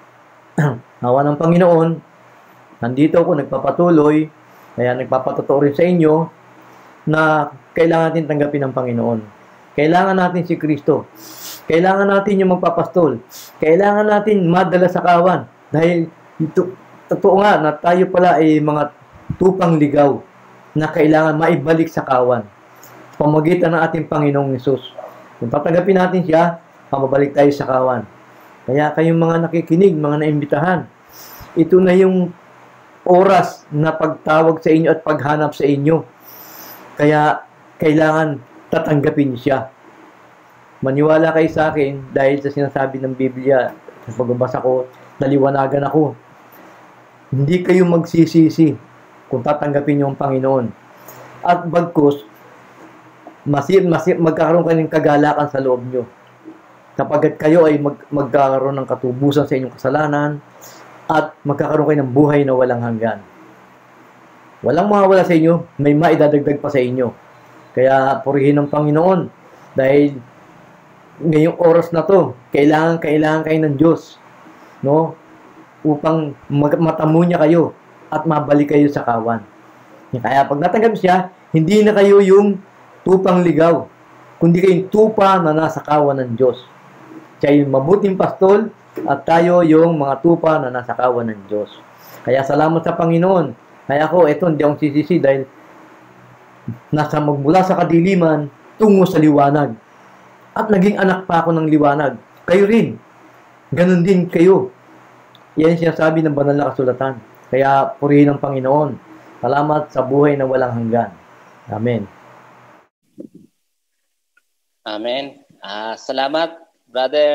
awa ng Panginoon, nandito ako nagpapatuloy, kaya nagpapatotoo rin sa inyo na kailangan natin tanggapin ng Panginoon. Kailangan natin si Kristo. Kailangan natin yung magpapastol. Kailangan natin madala sa kawan. Dahil ito, totoo nga na tayo pala ay mga tupang ligaw na kailangan maibalik sa kawan. Pamagitan ng ating Panginoong Hesus. Kung tatanggapin natin siya, mababalik tayo sa kawan. Kaya kayong mga nakikinig, mga naimbitahan, ito na yung oras na pagtawag sa inyo at paghanap sa inyo. Kaya kailangan tatanggapin siya. Maniwala kayo sa akin dahil sa sinasabi ng Biblia, sa pagbabasa ko, naliwanagan ako. Hindi kayo magsisisi kung tatanggapin niyo ang Panginoon. At bagkus, masir, masir, magkakaroon kayo ng kagalakan sa loob niyo. Kapag kayo ay mag, magkakaroon ng katubusan sa inyong kasalanan at magkakaroon kayo ng buhay na walang hanggan. Walang mawawala sa inyo, may maidadagdag pa sa inyo. Kaya purihin ng Panginoon dahil ngayong oras na to, kailangan kailangan kayo ng Diyos, no? Upang matamu niya kayo at mabalik kayo sa kawan. Kaya pag natanggap siya, hindi na kayo yung tupang ligaw, kundi kayong tupa na nasa kawan ng Diyos. Siya yung mabuting pastol at tayo yung mga tupa na nasa kawan ng Diyos. Kaya salamat sa Panginoon. Kaya ako, eto, hindi akong sisisi dahil nasa magmula sa kadiliman tungo sa liwanag. At naging anak pa ako ng liwanag. Kayo rin. Ganon din kayo. Yan sinasabi ng banal na kasulatan. Kaya purihin ng Panginoon. Salamat sa buhay na walang hanggan. Amen. Amen. Uh, salamat, Brother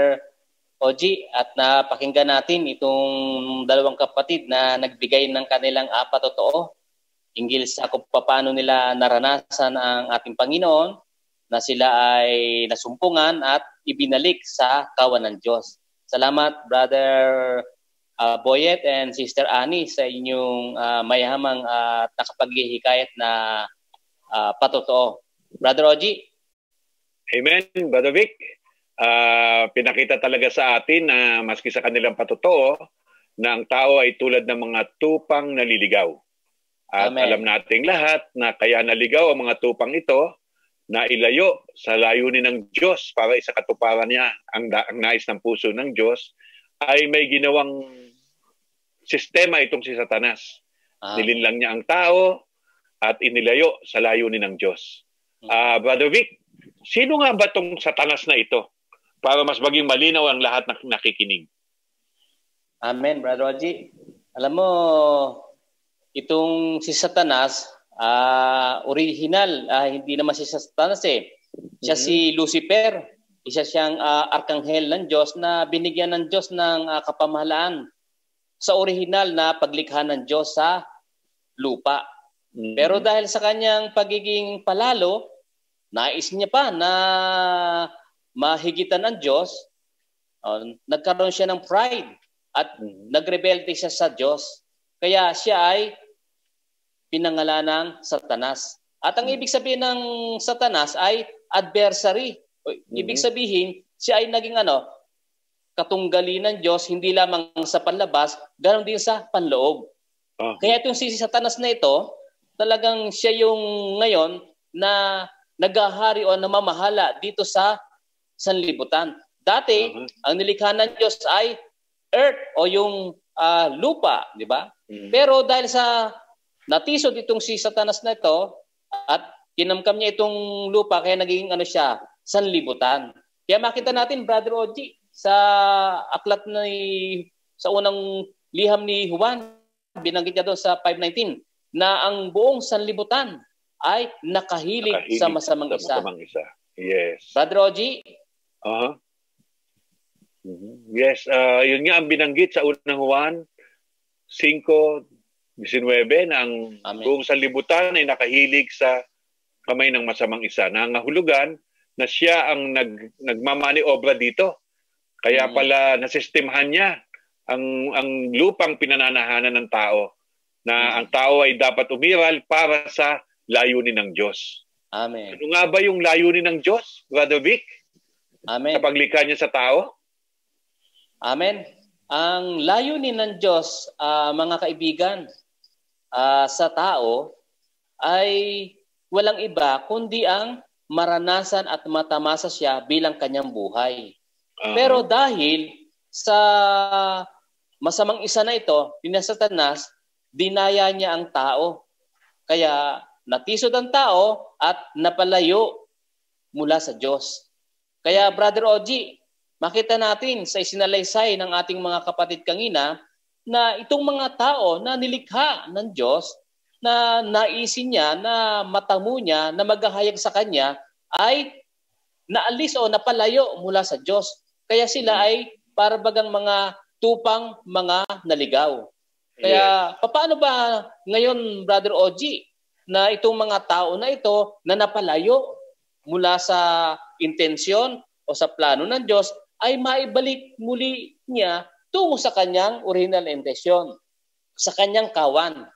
Oji, at napakinggan natin itong dalawang kapatid na nagbigay ng kanilang apat totoo hinggil sa kung paano nila naranasan ang ating Panginoon na sila ay nasumpungan at ibinalik sa kawan ng Diyos. Salamat, Brother uh, Boyet and Sister Annie, sa inyong uh, mayahamang at uh, nakapaghihikayat na uh, patotoo. Brother Oji? Amen, Brother Vic. Uh, pinakita talaga sa atin na maski sa kanilang patotoo na ang tao ay tulad ng mga tupang naliligaw. At Amen. Alam nating lahat na kaya naligaw ang mga tupang ito na ilayo sa layunin ng Diyos para isa katuparan niya ang, ang nais ng puso ng Diyos ay may ginawang sistema itong si Satanas. Amen. Nilinlang niya ang tao at inilayo sa layunin ng Diyos. Uh, Brother Vic, sino nga ba itong Satanas na ito? Para mas maging malinaw ang lahat na nakikinig. Amen, Brother Oji. Alam mo, itong si Satanas, uh, original, uh, hindi naman si Satanas eh. Siya mm-hmm. si Lucifer. Isa siyang uh, arkanghel ng Diyos na binigyan ng Diyos ng uh, kapamahalaan sa original na paglikha ng Diyos sa lupa. Mm-hmm. Pero dahil sa kanyang pagiging palalo, nais niya pa na mahigitan ng Diyos, uh, nagkaroon siya ng pride at mm-hmm. nagrebelte siya sa Diyos. Kaya siya ay pinangalan ng Satanas. At ang mm-hmm. ibig sabihin ng Satanas ay adversary. Mm-hmm. Ibig sabihin, siya ay naging ano, katunggali ng Diyos, hindi lamang sa panlabas, ganoon din sa panloob. Uh-huh. Kaya itong si Satanas na ito, talagang siya yung ngayon na naghahari o namamahala dito sa sanlibutan. Dati, uh-huh. ang nilikha ng Diyos ay earth o yung uh, lupa, di ba? Uh-huh. Pero dahil sa natisod itong si Satanas na ito at kinamkam niya itong lupa, kaya naging ano siya, sanlibutan. Kaya makita natin, Brother Oji, sa aklat ni sa unang liham ni Juan, binanggit niya doon sa five nineteen, na ang buong sanlibutan ay nakahilig, nakahilig sa masamang sa isa. Masamang isa. Yes. Brother Oji? Uh-huh. Mm-hmm. Yes, uh, yun nga ang binanggit sa unang Juan five nineteen na ang Amen. Buong sanlibutan ay nakahilig sa kamay ng masamang isa. Nangahulugan na siya ang nag, nagmamani obra dito. Kaya mm-hmm. pala nasistemahan niya ang, ang lupang pinananahanan ng tao na mm-hmm. ang tao ay dapat umiral para sa layunin ng Diyos. Amen. Ano nga ba yung layunin ng Diyos, Brother Vic? Amen. Sa paglikha niya sa tao? Amen. Ang layunin ng Diyos, uh, mga kaibigan, uh, sa tao ay walang iba kundi ang maranasan at matamasa siya bilang kanyang buhay. Uh-huh. Pero dahil sa masamang isa na ito, ni Satanas, dinaya niya ang tao. Kaya natisod ang tao at napalayo mula sa Diyos. Kaya Brother Oji, makita natin sa isinalaysay ng ating mga kapatid kanina na itong mga tao na nilikha ng Diyos, na naisin niya, na matamu niya, na maghahayag sa Kanya, ay naalis o napalayo mula sa Diyos. Kaya sila ay parabagang mga tupang mga naligaw. Kaya yes. paano ba ngayon, Brother Oji, na itong mga tao na ito na napalayo mula sa intensyon o sa plano ng Diyos ay maibalik muli niya tungo sa kanyang original intensyon, sa kanyang kawan.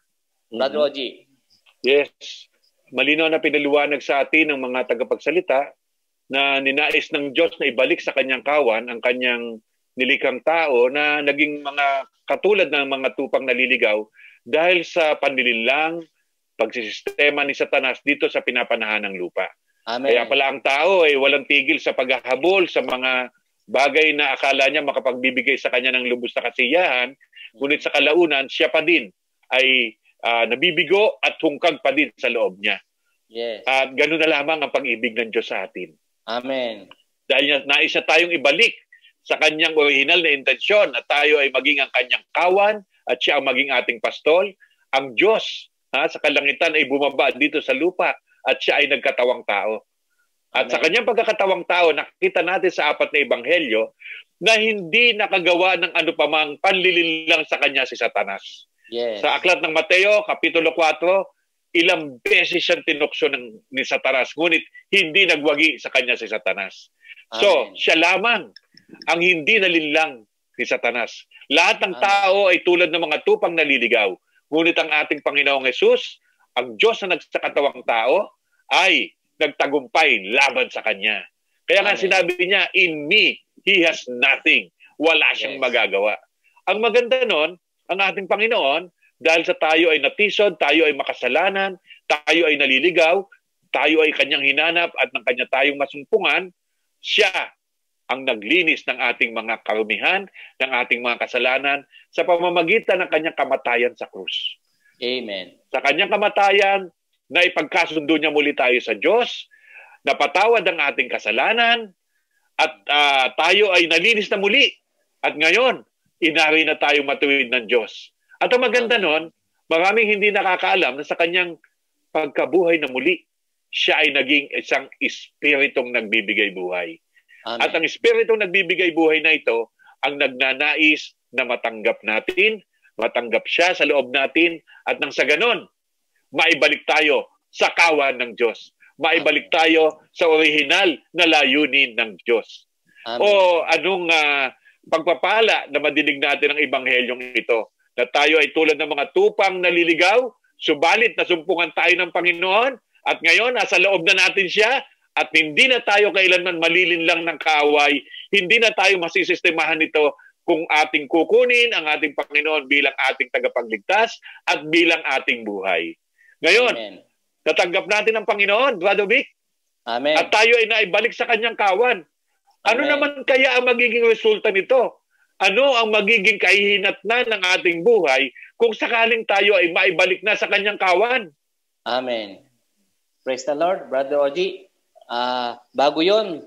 Brother Mhm. Oji. Yes. Malinaw na pinaliwanag sa atin ng mga tagapagsalita na ninais ng Diyos na ibalik sa kanyang kawan ang kanyang nilikang tao na naging mga katulad ng mga tupang naliligaw dahil sa panlilinlang, pagsisistema ni Satanas dito sa pinapanahan ng lupa. Amen. Kaya pala ang tao ay walang tigil sa paghahabol sa mga bagay na akala niya makapagbibigay sa kanya ng lubos na kasiyahan, ngunit sa kalaunan siya pa din ay uh, nabibigo at hungkag pa din sa loob niya. Yes. At ganoon na lamang ang pag-ibig ng Diyos sa atin. Amen. Dahil nais na tayong ibalik sa kanyang original na intensyon na tayo ay maging ang kanyang kawan at siya ang maging ating pastol. Ang Diyos ha, sa kalangitan ay bumaba dito sa lupa at siya ay nagkatawang tao. At Amen. sa kanyang pagkakatawang tao, nakita natin sa apat na ebanghelyo na hindi nakagawa ng ano pamang panlilinlang sa kanya si Satanas. Yes. Sa aklat ng Mateo, Kapitulo four, ilang beses siyang tinukso ng, ni Satanas, ngunit hindi nagwagi sa kanya si Satanas. So, Amen. siya lamang ang hindi nalinlang ni Satanas. Lahat ng Amen. tao ay tulad ng mga tupang naliligaw. Ngunit ang ating Panginoong Hesus, ang Diyos na nagsakatawang tao, ay nagtagumpay laban sa kanya. Kaya nga Amen. sinabi niya, in me, he has nothing. Wala siyang Yes. magagawa. Ang maganda nun, ang ating Panginoon, dahil sa tayo ay natisod, tayo ay makasalanan, tayo ay naliligaw, tayo ay kanyang hinanap at ng kanya tayong masumpungan, siya ang naglinis ng ating mga karumihan, ng ating mga kasalanan sa pamamagitan ng kanyang kamatayan sa krus. Amen. Sa kanyang kamatayan, na ipagkasundo niya muli tayo sa Diyos, napatawad ang ating kasalanan, at uh, tayo ay nalinis na muli. At ngayon, inari na tayo matuwid ng Diyos. At ang maganda nun, maraming hindi nakakaalam na sa kanyang pagkabuhay na muli, siya ay naging isang espiritong nagbibigay buhay. Amen. At ang espiritong nagbibigay buhay na ito, ang nagnanais na matanggap natin, matanggap siya sa loob natin, at nang sa ganon, maibalik tayo sa kawan ng Diyos. Maibalik tayo sa orihinal na layunin ng Diyos. Amen. O anong uh, pagpapala na madinig natin ang ebanghelyong ito, na tayo ay tulad ng mga tupang naliligaw, subalit nasumpungan tayo ng Panginoon, at ngayon nasa loob na natin siya, at hindi na tayo kailanman malilinlang ng kaaway, hindi na tayo masisistemahan nito kung ating kukunin ang ating Panginoon bilang ating tagapagligtas at bilang ating buhay. Ngayon, Amen. natanggap natin ang Panginoon, Brother Vic, Amen. at tayo ay naibalik sa kanyang kawan. Ano Amen. naman kaya ang magiging resulta nito? Ano ang magiging kahihinatnan ng ating buhay kung sakaling tayo ay maibalik na sa kanyang kawan? Amen. Praise the Lord, Brother Oji. Uh, bago yun,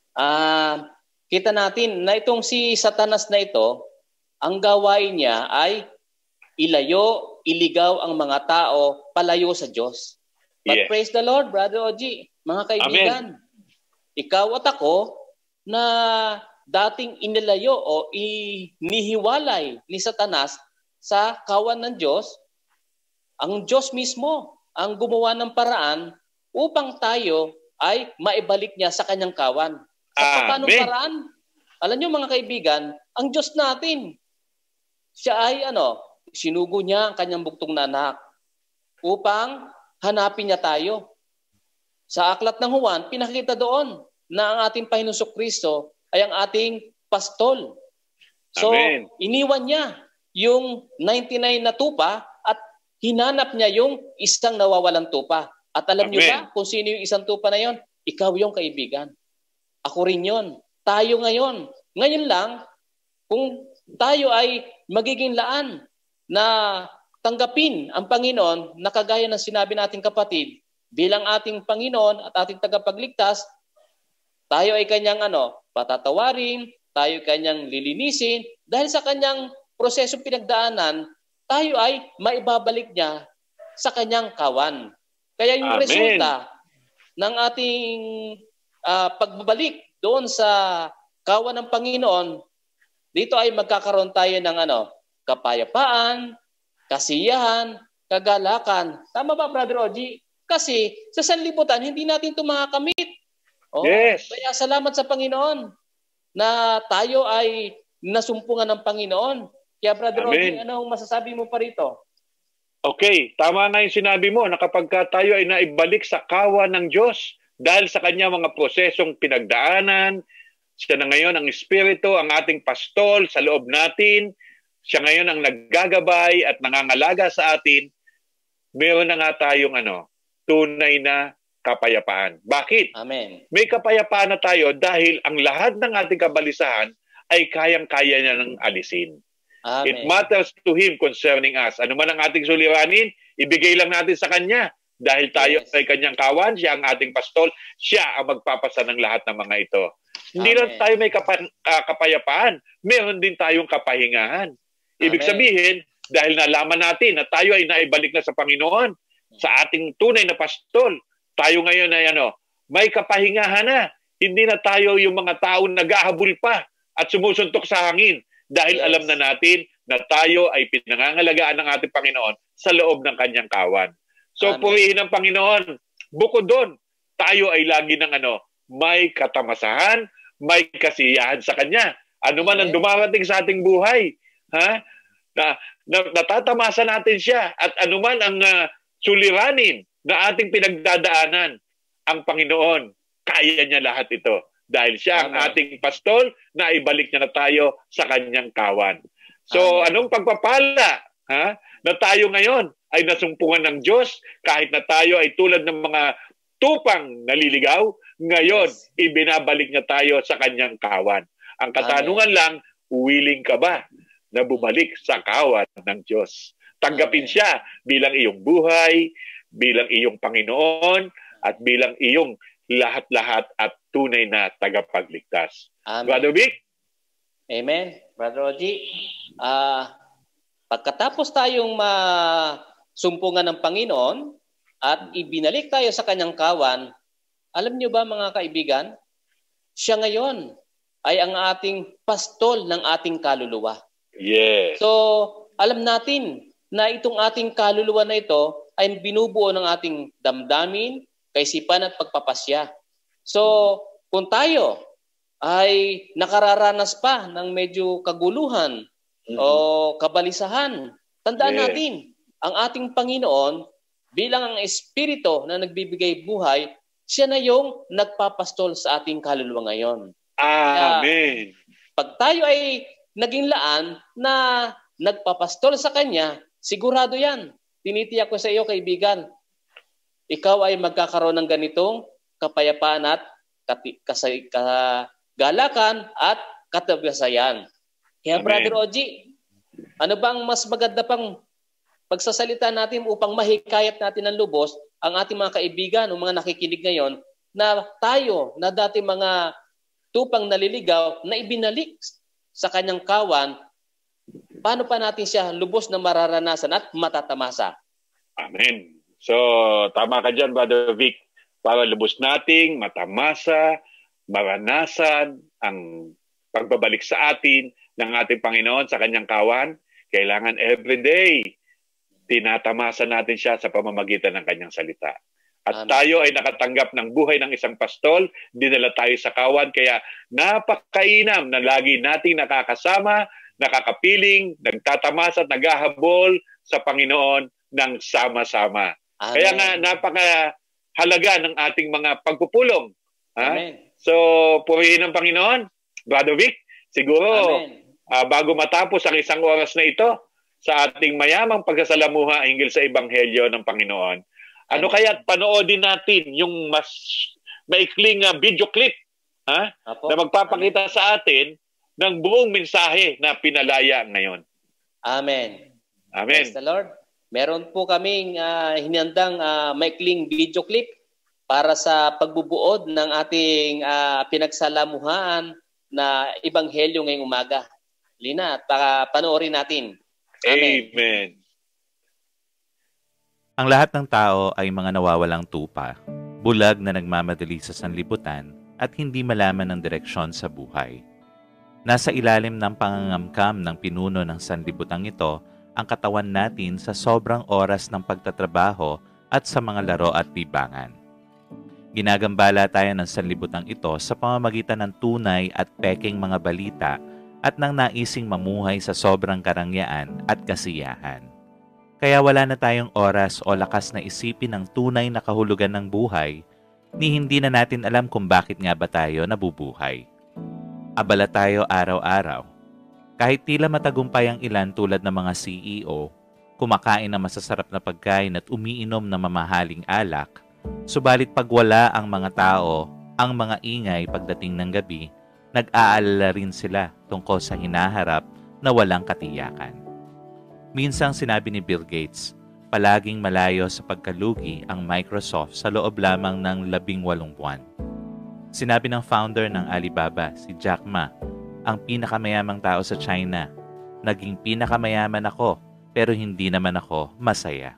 uh, kita natin na itong si Satanas na ito, ang gawain niya ay ilayo, iligaw ang mga tao palayo sa Diyos. But Yes. praise the Lord, Brother Oji, mga kaibigan, ikaw at ako na dating inilayo o inihiwalay ni Satanas sa kawan ng Diyos, ang Diyos mismo ang gumawa ng paraan upang tayo ay maibalik niya sa kanyang kawan. Sa paanong Amen. paraan? Alam niyo mga kaibigan, ang Diyos natin, siya ay ano, sinugo niya ang kanyang bugtong na anak upang hanapin niya tayo. Sa aklat ng Juan, pinakita doon na ang ating Panginoong Kristo ay ang ating pastol. So, Amen. iniwan niya yung ninety-nine na tupa at hinanap niya yung isang nawawalang tupa. At alam niyo Amen. ba kung sino yung isang tupa na yon? Ikaw yung kaibigan. Ako rin yon. Tayo ngayon. Ngayon lang, kung tayo ay magiging laan na tanggapin ang Panginoon na kagaya ng sinabi nating kapatid, bilang ating Panginoon at ating tagapagligtas, tayo ay kanyang ano, patatawarin, tayo kanyang lilinisin, dahil sa kanyang prosesong pinagdaanan, tayo ay maibabalik niya sa kanyang kawan. Kaya yung Amen. resulta ng ating uh, pagbabalik doon sa kawan ng Panginoon, dito ay magkakaroon tayo ng ano, kapayapaan, kasiyahan, kagalakan. Tama ba, Brother Oji? Kasi sa sanlibutan, hindi natin ito makakamit. Oh, Yes. Kaya salamat sa Panginoon na tayo ay nasumpungan ng Panginoon. Kaya Brother Amen. Oji, anong masasabi mo pa rito? Okay, tama nga yung sinabi mo na kapag tayo ay naibalik sa kawan ng Diyos dahil sa kanya mga prosesong pinagdaanan, siya na ngayon ang Espiritu, ang ating pastol sa loob natin, siya ngayon ang naggagabay at nangangalaga sa atin, meron na nga tayong ano, tunay na kapayapaan. Bakit? Amen. May kapayapaan na tayo dahil ang lahat ng ating kabalisahan ay kayang-kaya niya ng alisin. Amen. It matters to Him concerning us. Ano man ang ating suliranin, ibigay lang natin sa Kanya. Dahil tayo Yes. ay Kanyang kawan, siya ang ating pastol, siya ang magpapasa ng lahat ng mga ito. Hindi Amen. lang tayo may kapa- uh, kapayapaan, meron din tayong kapahingahan. Ibig Amen. sabihin, dahil nalaman natin na tayo ay naibalik na sa Panginoon, sa ating tunay na pastol, tayo ngayon ay ano, may kapahingahan na. Hindi na tayo yung mga taong naghahabol pa at sumusuntok sa hangin. Dahil Yes. alam na natin na tayo ay pinangangalagaan ng ating Panginoon sa loob ng Kanyang kawan. So, Amen. purihin ang Panginoon. Bukod doon, tayo ay lagi ng ano, may katamasahan, may kasiyahan sa Kanya. Ano man ang Amen. dumarating sa ating buhay, ha? Na, na natatamasa natin siya at ano man ang uh, suliranin na ating pinagdadaanan, ang Panginoon, kaya niya lahat ito. Dahil siya ang Amen. ating pastol na ibalik niya na tayo sa Kanyang kawan. So, Amen. anong pagpapala ha, na tayo ngayon ay nasumpungan ng Diyos kahit na tayo ay tulad ng mga tupang naliligaw, ngayon Yes. ibinabalik niya tayo sa Kanyang kawan. Ang katanungan lang, willing ka ba na bumalik sa kawan ng Diyos? Tanggapin Amen. siya bilang iyong buhay, bilang iyong Panginoon, at bilang iyong lahat-lahat at tunay na tagapagligtas. Amen. Brother Vic? Amen. Brother Oji, ah pagkatapos tayong masumpungan ng Panginoon at ibinalik tayo sa Kanyang kawan, alam niyo ba mga kaibigan, siya ngayon ay ang ating pastol ng ating kaluluwa. Yes. So, alam natin na itong ating kaluluwa na ito ay binubuo ng ating damdamin, kaisipan at pagpapasya. So, kung tayo ay nakararanas pa ng medyo kaguluhan Mhm. o kabalisahan, tandaan Yes. natin, ang ating Panginoon bilang ang Espiritu na nagbibigay buhay, siya na yung nagpapastol sa ating kaluluwa ngayon. Amen. Pag tayo ay naging laan na nagpapastol sa Kanya, sigurado yan. Tinitiyak ko sa iyo, kaibigan, ikaw ay magkakaroon ng ganitong kapayapaan at kati- kasay- kagalakan at katabasayan. Kaya Amen. Brother Oji, ano bang mas maganda pang pagsasalita natin upang mahikayat natin ng lubos ang ating mga kaibigan o mga nakikinig ngayon na tayo na dati mga tupang naliligaw na ibinalik sa Kanyang kawan, paano pa natin siya lubos na mararanasan at matatamasa? Amen. So, tama ka dyan, Brother Vic. Para lubos nating matamasa, maranasan ang pagbabalik sa atin ng ating Panginoon sa Kanyang kawan, kailangan everyday tinatamasa natin siya sa pamamagitan ng Kanyang salita. At Amen. tayo ay nakatanggap ng buhay ng isang pastol, dinala tayo sa kawan, kaya napakainam na lagi nating nakakasama, nakakapiling, nagtatamasa at naghahabol sa Panginoon ng sama-sama. Amen. Kaya nga napakahalaga ng ating mga pagpupulong. Ha? Amen. So, purihin ang Panginoon. Brother Vic, siguro Amen. uh, bago matapos ang isang oras na ito sa ating mayamang pagsasalamuha hinggil sa Ebanghelyo ng Panginoon, ano Amen. kaya't panoodin natin yung mas maikling uh, video clip ha? Apo. na magpapakita sa atin ng buong mensahe na pinalaya ngayon. Amen. Amen. Praise the Lord. Meron po kaming uh, hinandang uh, maikling video clip para sa pagbubuod ng ating uh, pinagsalamuhaan na Ebanghelyo ngayong umaga. Lina, para panoorin natin. Amen. Amen. Ang lahat ng tao ay mga nawawalang tupa, bulag na nagmamadali sa sanlibutan at hindi malaman ang direksyon sa buhay. Nasa ilalim ng pangangamkam ng pinuno ng sanlibutang ito ang katawan natin sa sobrang oras ng pagtatrabaho at sa mga laro at libangan. Ginagambala tayo ng sanlibutang ito sa pamamagitan ng tunay at peking mga balita at ng naising mamuhay sa sobrang karangyaan at kasiyahan. Kaya wala na tayong oras o lakas na isipin ang tunay na kahulugan ng buhay, ni hindi na natin alam kung bakit nga ba tayo nabubuhay. Abala tayo araw-araw. Kahit tila matagumpay ang ilan tulad ng mga C E O, kumakain ng masasarap na pagkain at umiinom ng mamahaling alak, subalit pag wala ang mga tao, ang mga ingay pagdating ng gabi, nag-aalala rin sila tungkol sa hinaharap na walang katiyakan. Minsang sinabi ni Bill Gates, palaging malayo sa pagkalugi ang Microsoft sa loob lamang ng labing walong buwan. Sinabi ng founder ng Alibaba, si Jack Ma, ang pinakamayamang tao sa China, naging pinakamayaman ako pero hindi naman ako masaya.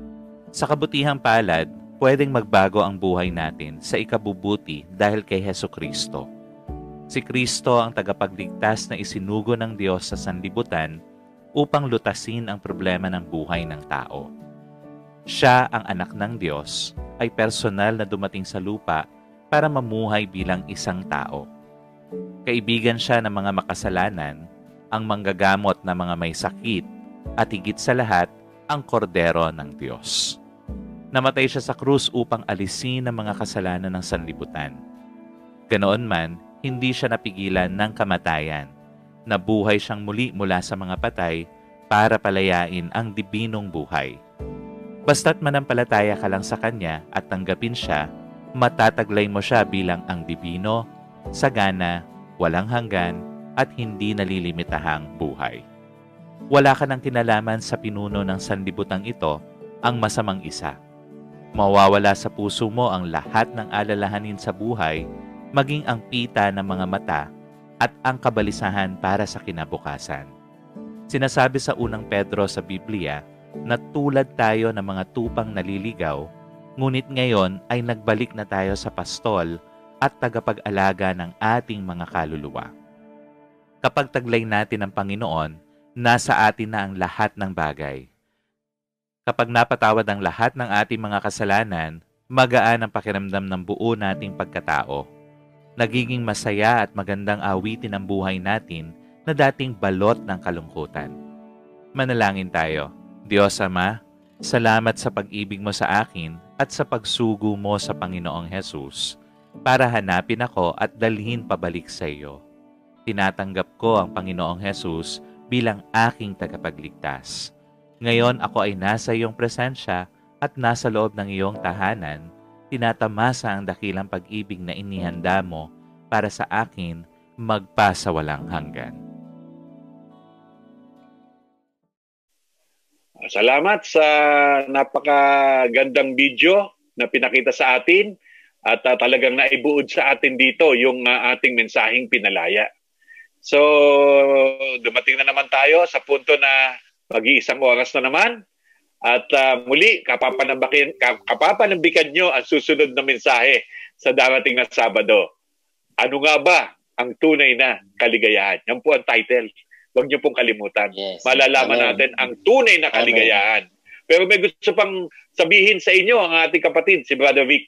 Sa kabutihang palad, pwedeng magbago ang buhay natin sa ikabubuti dahil kay Hesukristo. Si Kristo ang tagapagligtas na isinugo ng Diyos sa sanlibutan upang lutasin ang problema ng buhay ng tao. Siya, ang anak ng Diyos, ay personal na dumating sa lupa para mamuhay bilang isang tao. Kaibigan siya ng mga makasalanan, ang manggagamot na mga may sakit, at higit sa lahat, ang kordero ng Diyos. Namatay siya sa krus upang alisin ang mga kasalanan ng sanlibutan. Ganoon man, hindi siya napigilan ng kamatayan. Nabuhay siyang muli mula sa mga patay para palayain ang dibinong buhay. Basta't manampalataya ka lang sa Kanya at tanggapin siya, matataglay mo siya bilang ang dibino, sagana, walang hanggan, at hindi nalilimitahang buhay. Wala ka ng kinalaman sa pinuno ng sanlibutang ito, ang masamang isa. Mawawala sa puso mo ang lahat ng alalahanin sa buhay, maging ang pita ng mga mata at ang kabalisahan para sa kinabukasan. Sinasabi sa unang Pedro sa Biblia na tulad tayo ng mga tupang naliligaw, ngunit ngayon ay nagbalik na tayo sa pastol at tagapag-alaga ng ating mga kaluluwa. Kapag taglay natin ang Panginoon, nasa atin na ang lahat ng bagay. Kapag napatawad ang lahat ng ating mga kasalanan, magaan ang pakiramdam ng buo nating pagkatao. Nagiging masaya at magandang awitin ang buhay natin na dating balot ng kalungkutan. Manalangin tayo. Diyos Ama, salamat sa pag-ibig mo sa akin at sa pagsugo mo sa Panginoong Hesus para hanapin ako at dalhin pabalik sa iyo. Tinatanggap ko ang Panginoong Hesus bilang aking tagapagligtas. Ngayon ako ay nasa iyong presensya at nasa loob ng iyong tahanan, tinatamasa ang dakilang pag-ibig na inihanda mo para sa akin magpasawalang hanggan. Salamat sa napakagandang video na pinakita sa atin at uh, talagang naibuod sa atin dito yung uh, ating mensaheng pinalaya. So, dumating na naman tayo sa punto na mag-iisang oras na naman at uh, muli kapapanambikan, kapapanambikan nyo ang susunod na mensahe sa darating na Sabado. Ano nga ba ang tunay na kaligayahan? Yan po ang title. Huwag niyo pong kalimutan. Yes. Malalaman Amen. Natin ang tunay na kaligayahan. Amen. Pero may gusto pang sabihin sa inyo ang ating kapatid, si Brother Vic.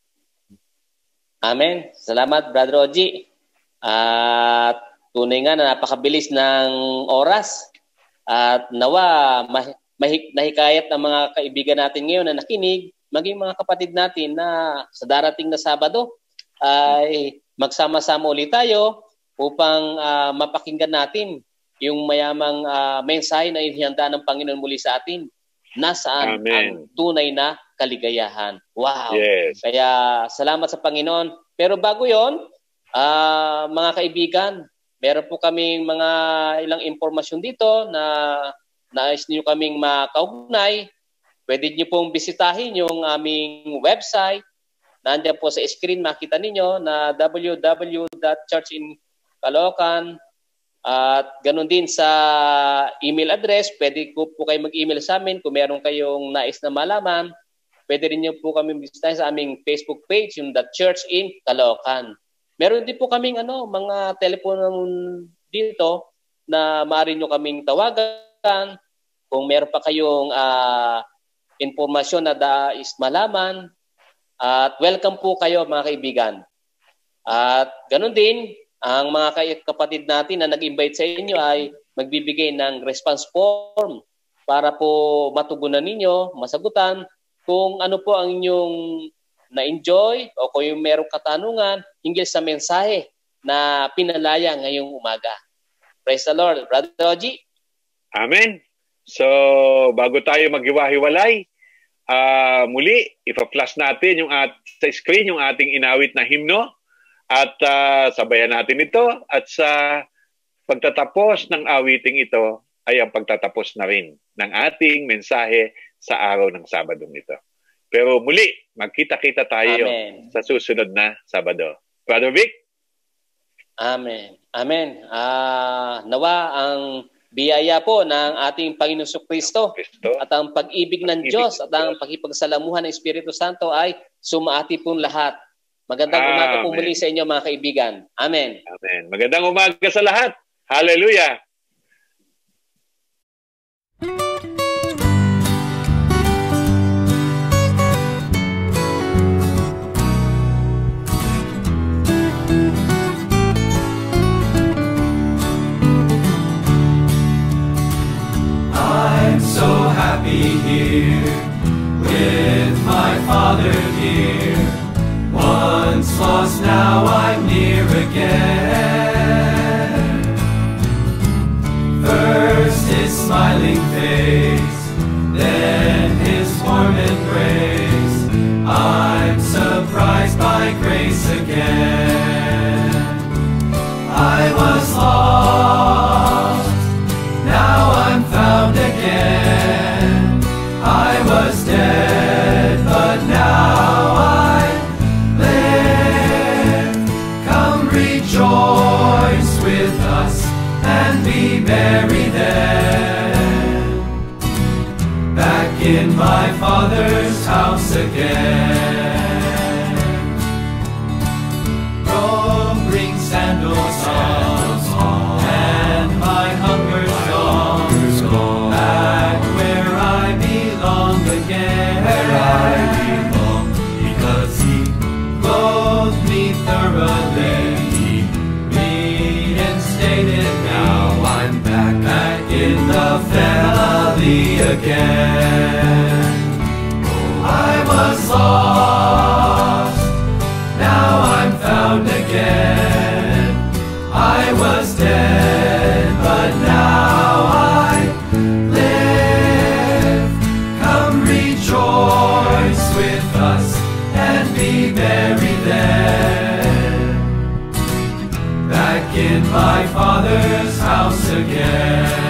Amen. Salamat, Brother Oji. At uh, tunay nga na napakabilis ng oras. At nawa, mah- mah- nahikayat ng mga kaibigan natin ngayon na nakinig, maging mga kapatid natin na sa darating na Sabado ay magsama-sama ulit tayo upang uh, mapakinggan natin yung mayamang uh, mensahe na inihanda ng Panginoon muli sa atin. Nasaan Amen. Ang tunay na kaligayahan. Wow! Yes. Kaya salamat sa Panginoon. Pero bago yon, uh, mga kaibigan, meron po kaming mga ilang impormasyon dito na nais niyo kaming makaugnay. Pwede niyo pong bisitahin yung aming website. Nandiyan po sa screen, makita ninyo na w w w dot church in caloocan. At ganun din sa email address, pwede po, po kayo mag-email sa amin kung meron kayong nais na malaman. Pwede rin niyo po kami bisitahin sa aming Facebook page, yung The Church in Caloocan. Meron din po kaming ano, mga telepono dito na maaari nyo kaming tawagan kung meron pa kayong uh, informasyon na dais malaman. At welcome po kayo mga kaibigan. At ganun din, ang mga kapatid natin na nag-invite sa inyo ay magbibigay ng response form para po matugunan ninyo, masagutan kung ano po ang inyong na-enjoy o kung yung merong katanungan hinggil sa mensahe na pinalaya ngayong umaga. Praise the Lord. Brother Oji. Amen. So, bago tayo maghiwa-hiwalay, uh, muli, ipa-flash natin yung at, sa screen yung ating inawit na himno at uh, sabayan natin ito at sa pagtatapos ng awiting ito ay ang pagtatapos na rin ng ating mensahe sa araw ng Sabadong ito. Pero muli, magkita-kita tayo Amen. Sa susunod na Sabado. Brother Vic? Amen. Amen. Uh, nawa ang biyaya po ng ating Panginoong Kristo at ang pag-ibig ng Diyos at ang pakipagsalamuhan ng Espiritu Santo ay sumaati pong lahat. Magandang Amen. Umaga po muli sa inyo mga kaibigan. Amen. Amen. Magandang umaga sa lahat. Hallelujah. I'm so happy here with my Father dear. Once lost, now I'm near again. First his smiling face, then his warm embrace. I'm surprised by grace again. I was lost, now I'm found again. I was dead, but now I live. Come rejoice with us and be merry then. Back in my Father's house again. Rome brings sandals on, and my hunger's gone. Back where I belong again. Where I belong, because He clothed me thoroughly. He reinstated me. Now I'm back, back in the family again. I was lost, now I'm found again. I was dead, but now I live. Come rejoice with us and be merry then. Back in my Father's house again.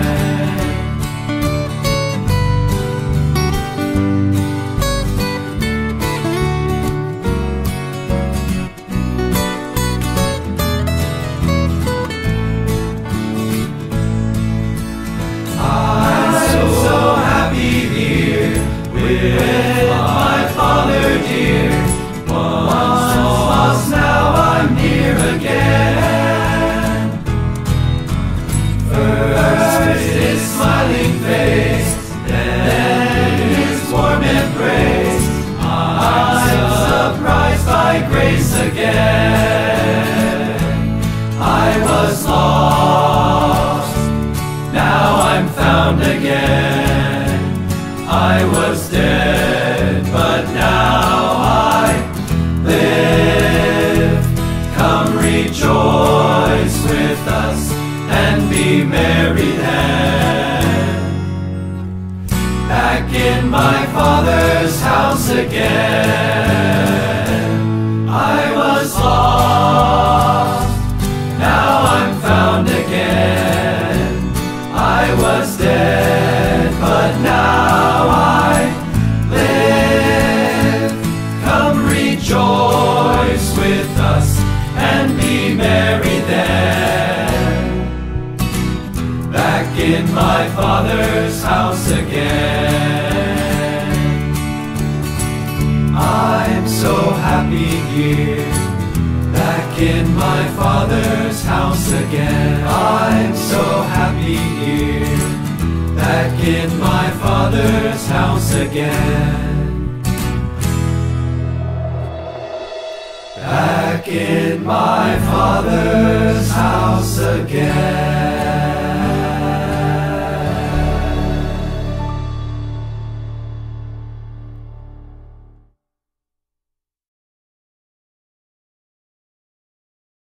I'm so, so happy here with my Father dear. Once lost, now I'm near again. First his smiling face, then his warm embrace. I'm surprised by grace again. I was lost, now I'm found again. I was dead, but now I live. Come rejoice with us and be merry then. Back in my Father's house again. I was lost, now I'm found again. I was dead, but now I live. Come rejoice with us and be merry then. Back in my Father's house again. I'm so happy here. Back in my Father's house again. I'm so happy here. Back in my Father's house again. Back in my Father's house again.